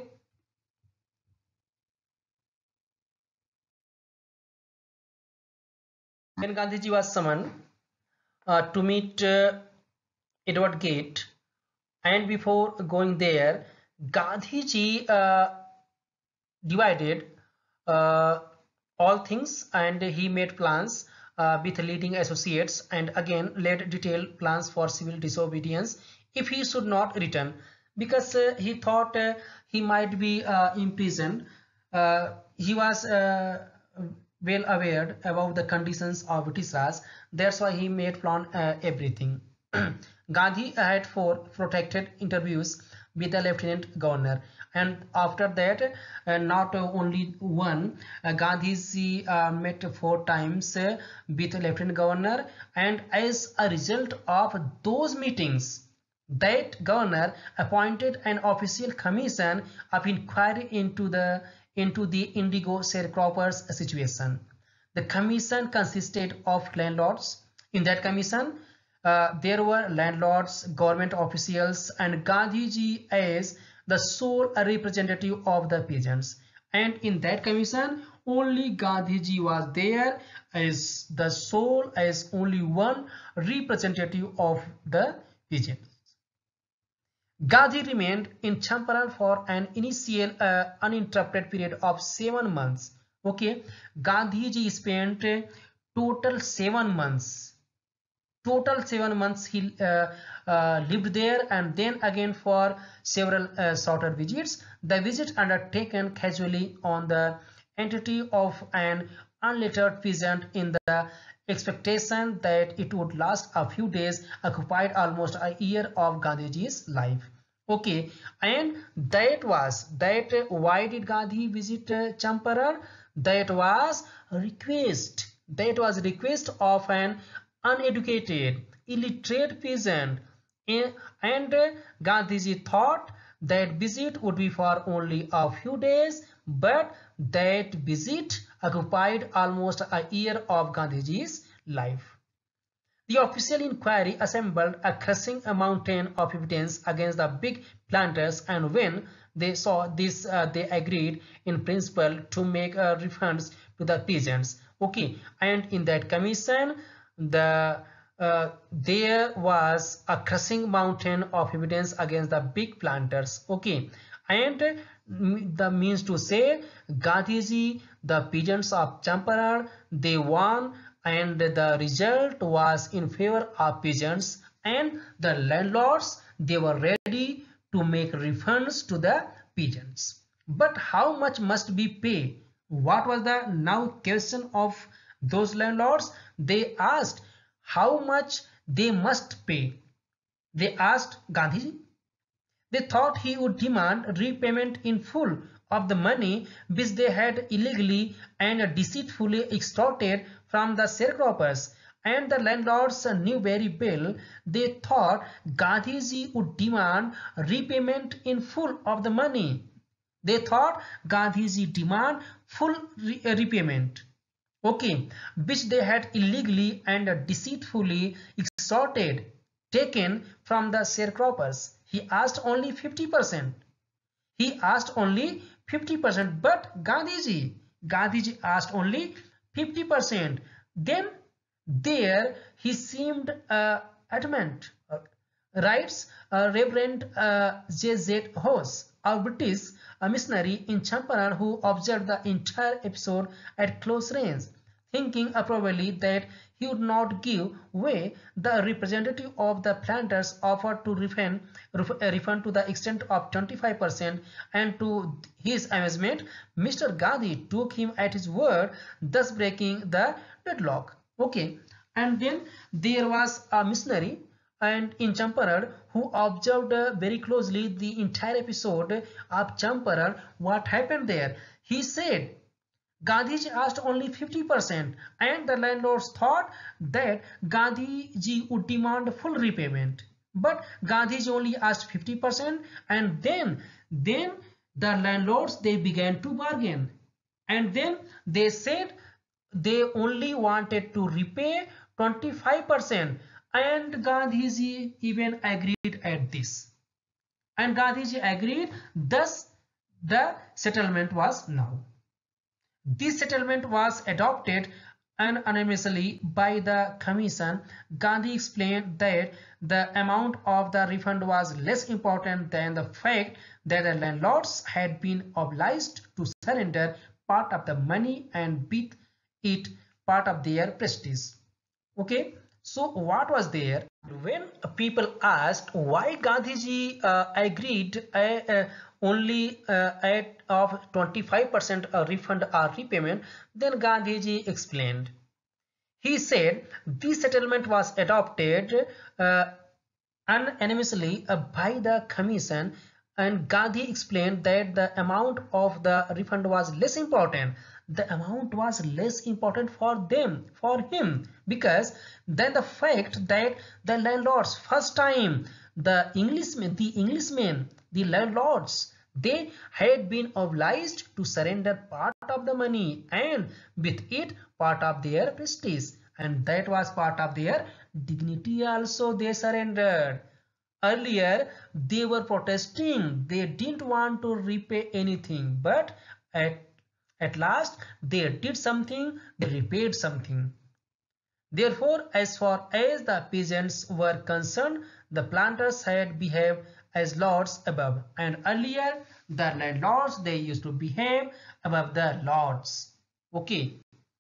Speaker 1: when Gandhiji was summoned uh, to meet uh, Edward Gate, and before going there, Gandhiji uh, divided uh, all things, and he made plans uh, with leading associates, and again laid detailed plans for civil disobedience if he should not return, because uh, he thought uh, he might be uh, imprisoned. Uh, he was uh, well aware about the conditions of British Raj. That's why he made plan uh, everything. Gandhi had four protected interviews with the lieutenant governor, and after that, uh, not uh, only one, uh, Gandhiji uh, met four times uh, with the lieutenant governor, and as a result of those meetings, that governor appointed an official commission of inquiry into the into the indigo sharecroppers situation. The commission consisted of landlords. In that commission, uh, there were landlords, government officials, and Gandhiji as the sole representative of the peasants. And in that commission, only Gandhiji was there as the sole, as only one representative of the peasants. Gandhi remained in Champaran for an initial uh, uninterrupted period of seven months. Okay, Gandhiji spent uh, total seven months. Total seven months he uh, uh, lived there, and then again for several uh, shorter visits. The visit undertaken casually on the entity of an unlettered peasant in the expectation that it would last a few days occupied almost a year of Gandhiji's life. Okay, and that was that. Why did Gandhi visit uh, Champaran? That was request. That was request of an uneducated, illiterate peasant, and uh, Gandhiji thought that visit would be for only a few days, but that visit occupied almost a year of Gandhiji's life. The official inquiry assembled a crushing mountain of evidence against the big planters, and when they saw this, uh, they agreed in principle to make uh, refunds to the peasants. Okay, and in that commission, the uh, there was a crushing mountain of evidence against the big planters. Okay, and uh, the means to say, Gandhiji, the peasants of Champaran, they won, and the result was in favor of peasants, and the landlords, they were ready to make refunds to the peasants. But how much must be paid? What was the now question of those landlords? They asked how much they must pay. They asked Gandhiji. They thought he would demand repayment in full of the money which they had illegally and deceitfully extorted from the sharecroppers, and the landlords knew very well. They thought Gandhiji would demand repayment in full of the money. They thought Gandhiji demand full re repayment. Okay, which they had illegally and deceitfully extorted, taken from the sharecroppers. He asked only fifty percent. He asked only fifty percent, but Gandhiji, Gandhiji asked only fifty percent. Then there he seemed uh, adamant. Uh, writes uh, Reverend uh, J Z Hose, a British uh, missionary in Champaran, who observed the entire episode at close range, thinking probably that he would not give way. The representative of the planters offered to refund, refund to the extent of twenty-five percent, and to his amazement, Mister Gandhi took him at his word, thus breaking the deadlock. Okay, and then there was a missionary and in Champaran who observed uh, very closely the entire episode of Champaran. What happened there? He said Gandhiji asked only fifty percent, and the landlords thought that Gandhiji would demand full repayment. But Gandhiji only asked fifty percent, and then, then the landlords, they began to bargain. And then they said they only wanted to repay twenty-five percent, and Gandhiji even agreed at this. And Gandhiji agreed, thus the settlement was now. This settlement was adopted unanimously by the commission. Gandhi explained that the amount of the refund was less important than the fact that the landlords had been obliged to surrender part of the money and with it part of their prestige. Okay, so what was there? When people asked why Gandhiji uh, agreed uh, uh, only uh, at of twenty-five percent refund or repayment, then Gandhiji explained. He said this settlement was adopted uh, unanimously uh, by the commission, and Gandhi explained that the amount of the refund was less important. The amount was less important for them, for him, because then the fact that the landlords first time the Englishmen, the Englishmen, the landlords, they had been obliged to surrender part of the money and with it part of their prestige, and that was part of their dignity also they surrendered. Earlier they were protesting, they didn't want to repay anything, but at, at last they did something, they repaid something. Therefore, as far as the peasants were concerned, the planters had behaved as lords above, and earlier the landlords, they used to behave above the lords. Okay.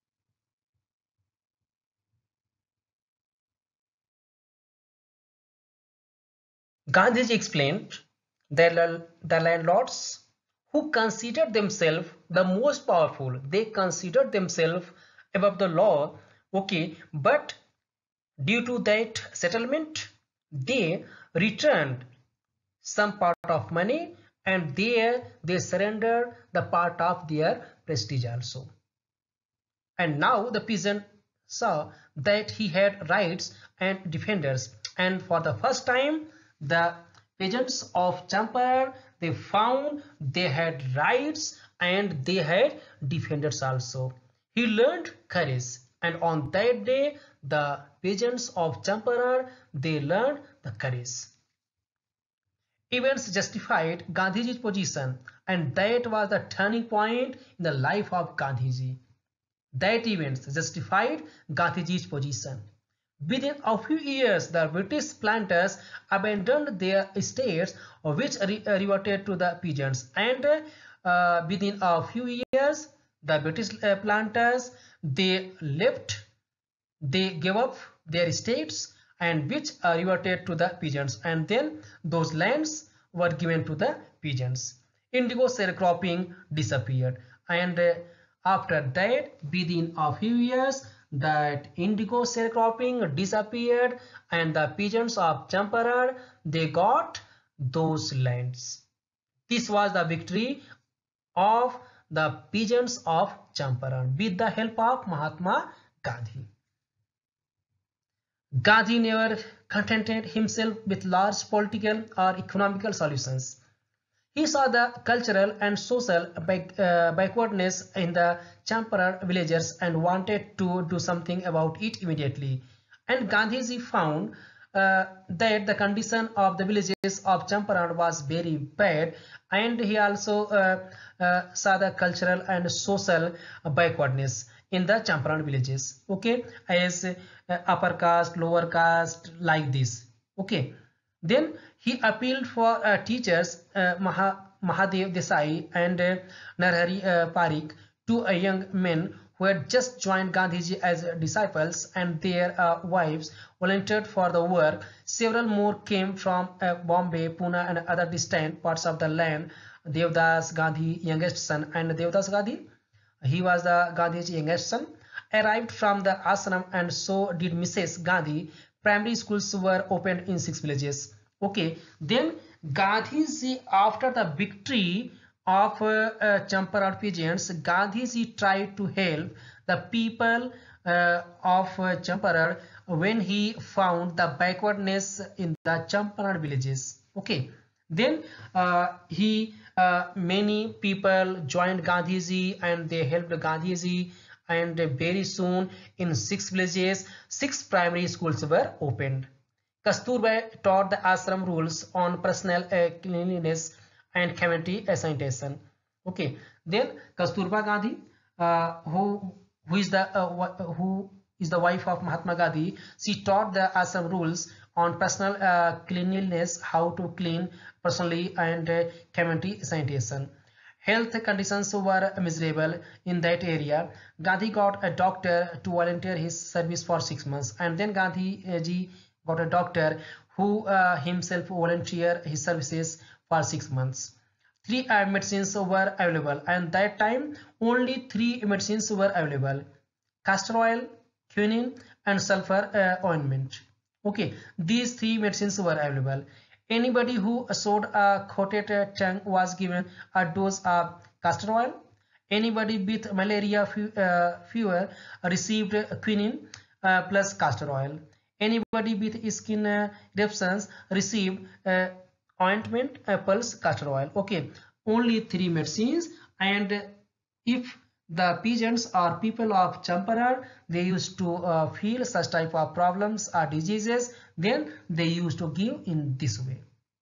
Speaker 1: Gandhiji explained that the landlords who considered themselves the most powerful, they considered themselves above the law, okay, but due to that settlement, they returned some part of money and there they surrendered the part of their prestige also. And now the peasant saw that he had rights and defenders, and for the first time the peasants of Champaran, they found they had rights and they had defenders also. He learned courage, and on that day the peasants of Champaran, they learned the courage. Events justified Gandhiji's position, and that was the turning point in the life of Gandhiji. That events justified Gandhiji's position. Within a few years, the British planters abandoned their estates, which reverted to the peasants, and uh, within a few years, the British uh, planters, they left, they gave up their estates, and which uh, reverted to the peasants, and then those lands were given to the peasants. Indigo sharecropping disappeared, and uh, after that, within a few years, that indigo sharecropping disappeared, and the peasants of Champaran, they got those lands. This was the victory of the peasants of Champaran with the help of Mahatma Gandhi. Gandhi never contented himself with large political or economical solutions. He saw the cultural and social back, uh, backwardness in the Champaran villages and wanted to do something about it immediately. And Gandhiji found uh, that the condition of the villages of Champaran was very bad, and he also uh, uh, saw the cultural and social backwardness in the Champaran villages, okay, as uh, upper caste, lower caste, like this, okay. Then he appealed for uh, teachers uh, Maha, Mahadev Desai and uh, Narhari uh, Parikh, two uh, young men who had just joined Gandhiji as uh, disciples, and their uh, wives volunteered for the work. Several more came from uh, Bombay, Pune and other distant parts of the land. Devdas Gandhi, youngest son, and Devdas Gandhi, he was the Gandhi's youngest son, arrived from the ashram, and so did Missus Gandhi. Primary schools were opened in six villages. Okay, then Gandhiji, after the victory of uh, uh, Champaran peasants, Gandhiji tried to help the people uh, of uh, Champaran when he found the backwardness in the Champaran villages. Okay, then uh, he uh, many people joined Gandhiji and they helped Gandhiji, and very soon in six villages, six primary schools were opened. Kasturba taught the ashram rules on personal uh, cleanliness and community sanitation. Okay, then Kasturba Gandhi, uh, who who is the uh, who is the wife of Mahatma Gandhi, she taught the ashram rules on personal uh, cleanliness, how to clean personally, and uh, community sanitation. health conditions were miserable in that area. Gandhi got a doctor to volunteer his service for six months, and then Gandhi uh, ji got a doctor who uh, himself volunteered his services for six months. Three uh, medicines were available, and that time only three medicines were available: castor oil, quinine, and sulfur uh, ointment. Okay, these three medicines were available. Anybody who showed a coated tongue was given a dose of castor oil. Anybody with malaria uh, fever received quinine uh, plus castor oil. Anybody with skin uh, eruptions received uh, ointment uh, plus castor oil. Okay, only three medicines, and if the peasants or people of Champaran, they used to uh, feel such type of problems or diseases, then they used to give in this way.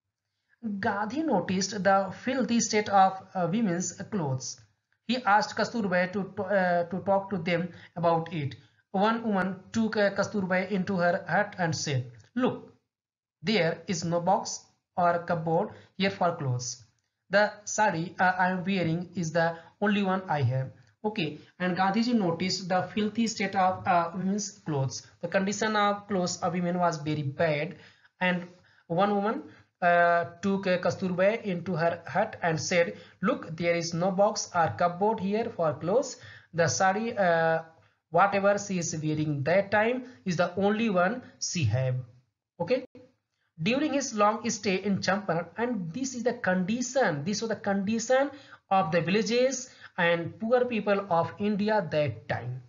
Speaker 1: Gandhi noticed the filthy state of uh, women's clothes. He asked Kasturbai to, uh, to talk to them about it. One woman took uh, Kasturbai into her hut and said, "Look, there is no box or cupboard here for clothes. The sari uh, I am wearing is the only one I have." Okay, and Gandhiji noticed the filthy state of uh, women's clothes. The condition of clothes of women was very bad, and one woman uh, took uh, Kasturbai into her hut and said, "Look, there is no box or cupboard here for clothes. The sari, uh, whatever she is wearing that time, is the only one she have." Okay. During his long stay in Champaran, and this is the condition, this was the condition of the villages and poor people of India that time.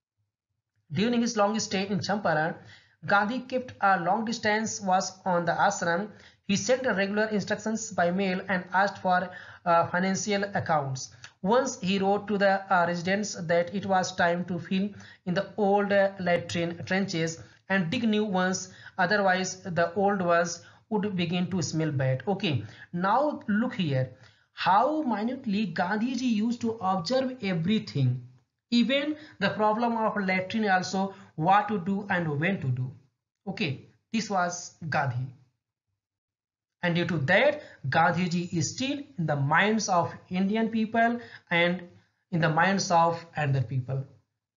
Speaker 1: During his long stay in Champaran, Gandhi kept a long distance was on the ashram. He sent regular instructions by mail and asked for uh, financial accounts. Once he wrote to the uh, residents that it was time to fill in the old uh, latrine trenches and dig new ones, otherwise the old ones would begin to smell bad. Okay, now look here, how minutely Gandhiji used to observe everything, even the problem of latrine also, what to do and when to do. Okay, this was Gandhi, and due to that Gandhiji is still in the minds of Indian people and in the minds of other people.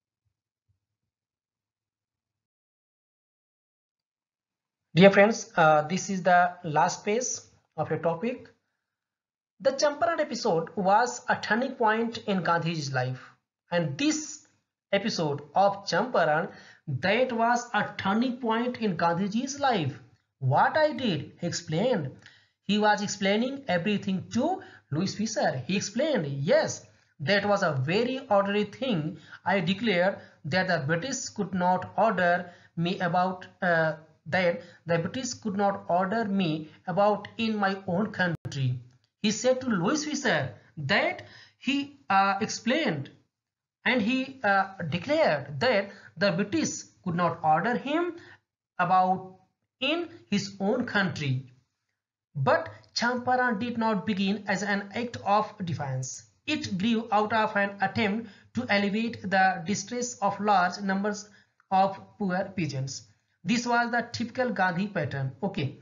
Speaker 1: Dear friends, uh, this is the last page of your topic. The Champaran episode was a turning point in Gandhiji's life, and this episode of Champaran, that was a turning point in Gandhiji's life. What I did, he explained. He was explaining everything to Louis Fisher. He explained, yes, that was a very ordinary thing. I declared that the British could not order me about uh, that the British could not order me about in my own country. He said to Louis Fisher that he uh, explained and he uh, declared that the British could not order him about in his own country. But Champaran did not begin as an act of defiance. It grew out of an attempt to alleviate the distress of large numbers of poor peasants. This was the typical Gandhi pattern. Okay.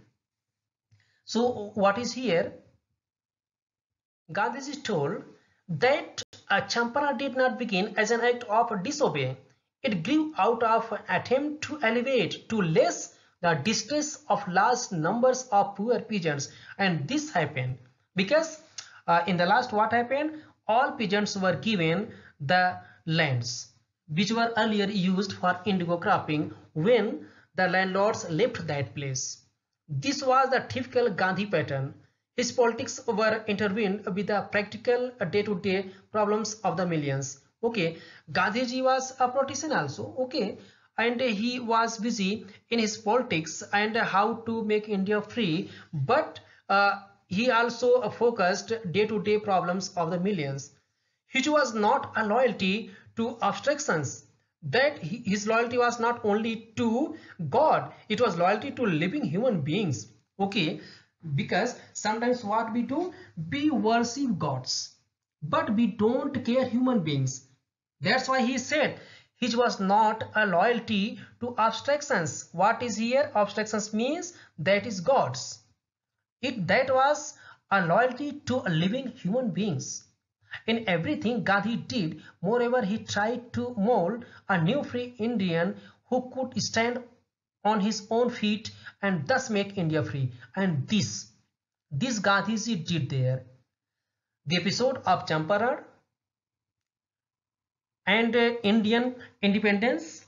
Speaker 1: So what is here? Gandhi is told that uh, Champaran did not begin as an act of disobey. It grew out of an attempt to alleviate, to less the distress of large numbers of poor peasants. And this happened because uh, in the last what happened? All peasants were given the lands which were earlier used for indigo cropping when the landlords left that place. This was the typical Gandhi pattern. His politics were intertwined with the practical day-to-day problems of the millions. Okay, Gandhiji was a politician also. Okay, and he was busy in his politics and how to make India free, but uh, he also focused day-to-day problems of the millions. His was not a loyalty to abstractions. That his loyalty was not only to God, it was loyalty to living human beings. Okay, because sometimes what we do, we worship gods, but we don't care human beings. That's why he said his was not a loyalty to abstractions. What is here? Abstractions means that is gods. It that was a loyalty to living human beings. In everything Gandhi did, moreover, he tried to mold a new free Indian who could stand on his own feet and thus make India free. And this, this Gandhiji did there. The episode of Champaran and uh, Indian independence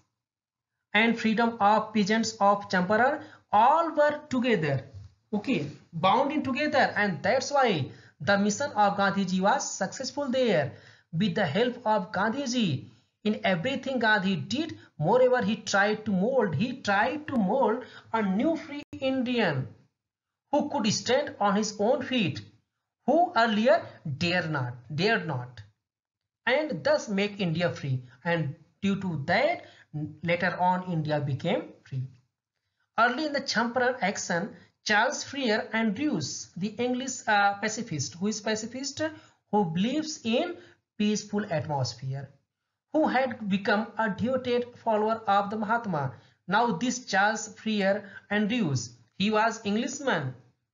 Speaker 1: and freedom of peasants of Champaran all were together, okay, bound in together, and that's why the mission of Gandhiji was successful there. With the help of Gandhiji, in everything Gandhi did, moreover, he tried to mold, he tried to mold a new free Indian who could stand on his own feet, who earlier dare not, dared not, and thus make India free. And due to that, later on India became free. Early in the Champaran action, Charles Freer Andrews, the English uh, pacifist, who is pacifist, who believes in peaceful atmosphere, who had become a devoted follower of the Mahatma. Now this Charles Freer Andrews, he was Englishman,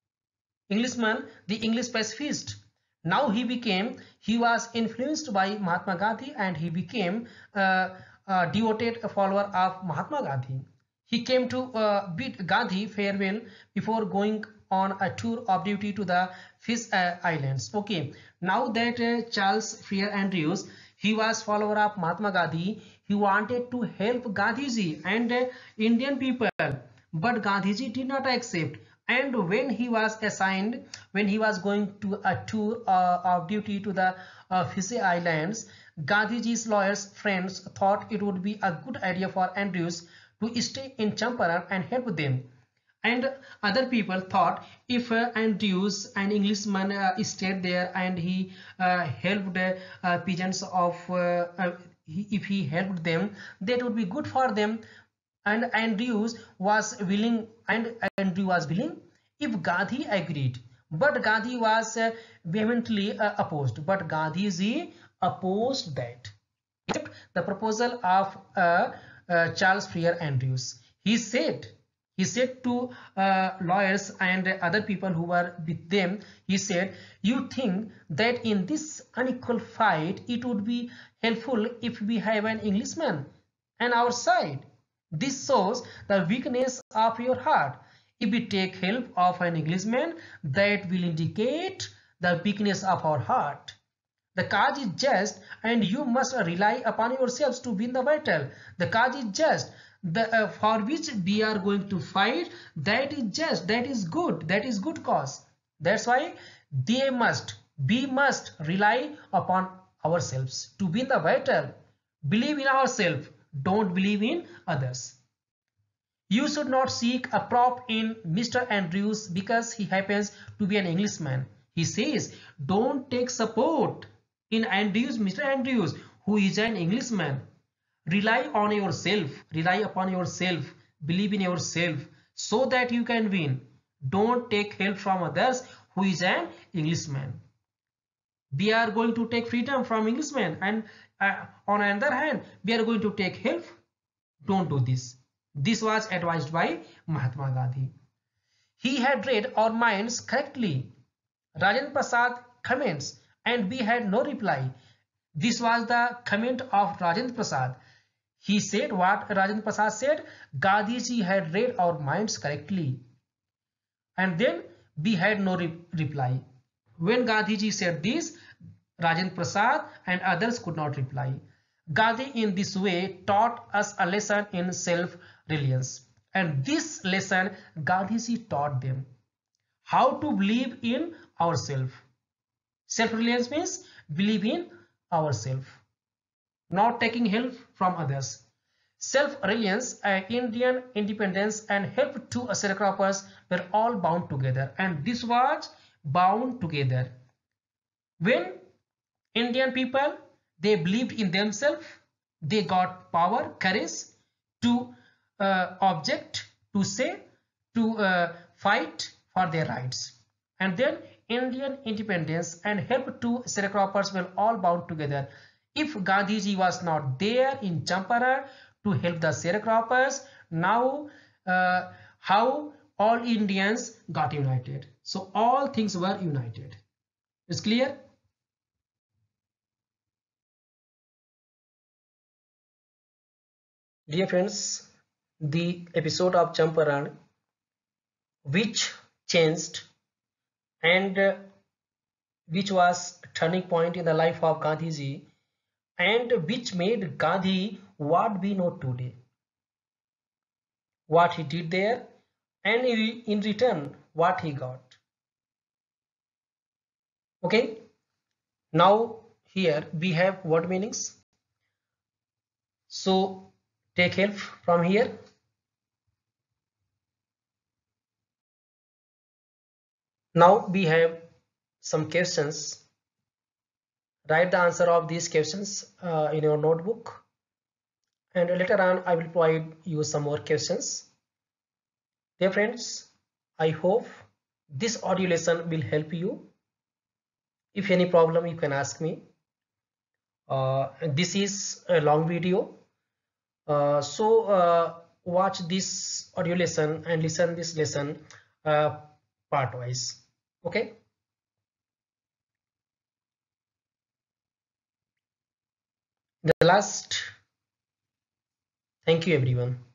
Speaker 1: Englishman, the English pacifist. Now he became, he was influenced by Mahatma Gandhi, and he became uh, a devoted follower of Mahatma Gandhi. He came to uh, bid Gandhi farewell before going on a tour of duty to the Fish uh, Islands. Okay, now that uh, Charles Freer Andrews, he was follower of Mahatma Gandhi, he wanted to help Gandhiji and uh, Indian people, but Gandhiji did not accept. And when he was assigned, when he was going to a tour uh, of duty to the uh, Fiji Islands, Gandhiji's lawyers friends thought it would be a good idea for Andrews to stay in Champaran and help them. And other people thought if uh, Andrews, an Englishman, uh, stayed there and he uh, helped uh, peasants of, uh, uh, he, if he helped them, that would be good for them. And Andrews was willing, and Andrew was willing if Gandhi agreed. But Gandhi was uh, vehemently uh, opposed. But Gandhiji opposed that. Except the proposal of uh, uh, Charles Freer Andrews. He said, he said to uh, lawyers and other people who were with them, he said, you think that in this unequal fight, it would be helpful if we have an Englishman on our side. This shows the weakness of your heart. If we take help of an Englishman, that will indicate the weakness of our heart. The cause is just, and you must rely upon yourselves to win the battle. The cause is just, the, uh, for which we are going to fight, that is just, that is good, that is good cause. That's why they must, we must rely upon ourselves to win the battle. Believe in ourselves. Don't believe in others. You should not seek a prop in Mister Andrews because he happens to be an Englishman. He says, don't take support in Andrews, Mister Andrews, who is an Englishman. Rely on yourself. Rely upon yourself. Believe in yourself so that you can win. Don't take help from others who is an Englishman. We are going to take freedom from Englishmen, and uh, on the other hand, we are going to take help. Don't do this. This was advised by Mahatma Gandhi. He had read our minds correctly. Rajendra Prasad comments, and we had no reply. This was the comment of Rajendra Prasad. He said what Rajendra Prasad said, Gandhiji had read our minds correctly. And then we had no re reply. When Gandhiji said this, Rajendra Prasad and others could not reply. Gandhi in this way taught us a lesson in self-reliance. And this lesson Gandhiji taught them. How to believe in ourselves. Self-reliance means believe in ourselves. Not taking help from others. Self-reliance, uh, Indian independence and help to sharecroppers were all bound together. And this was bound together. When Indian people, they believed in themselves, they got power, courage to uh, object, to say, to uh, fight for their rights. And then Indian independence and help to sharecroppers were all bound together. If Gandhiji was not there in Champaran to help the sharecroppers, now uh, how all Indians got united. So all things were united. Is clear? Dear friends, the episode of Champaran which changed and uh, which was a turning point in the life of Gandhiji and which made Gandhi what we know today. What he did there and in return what he got. Okay, now here we have word meanings. So take help from here. Now we have some questions. Write the answer of these questions uh, in your notebook, and later on I will provide you some more questions. Dear friends, I hope this audio lesson will help you. If any problem, you can ask me. Uh, this is a long video, uh, so uh, watch this audio lesson and listen this lesson uh, part wise. Okay. The last. Thank you, everyone.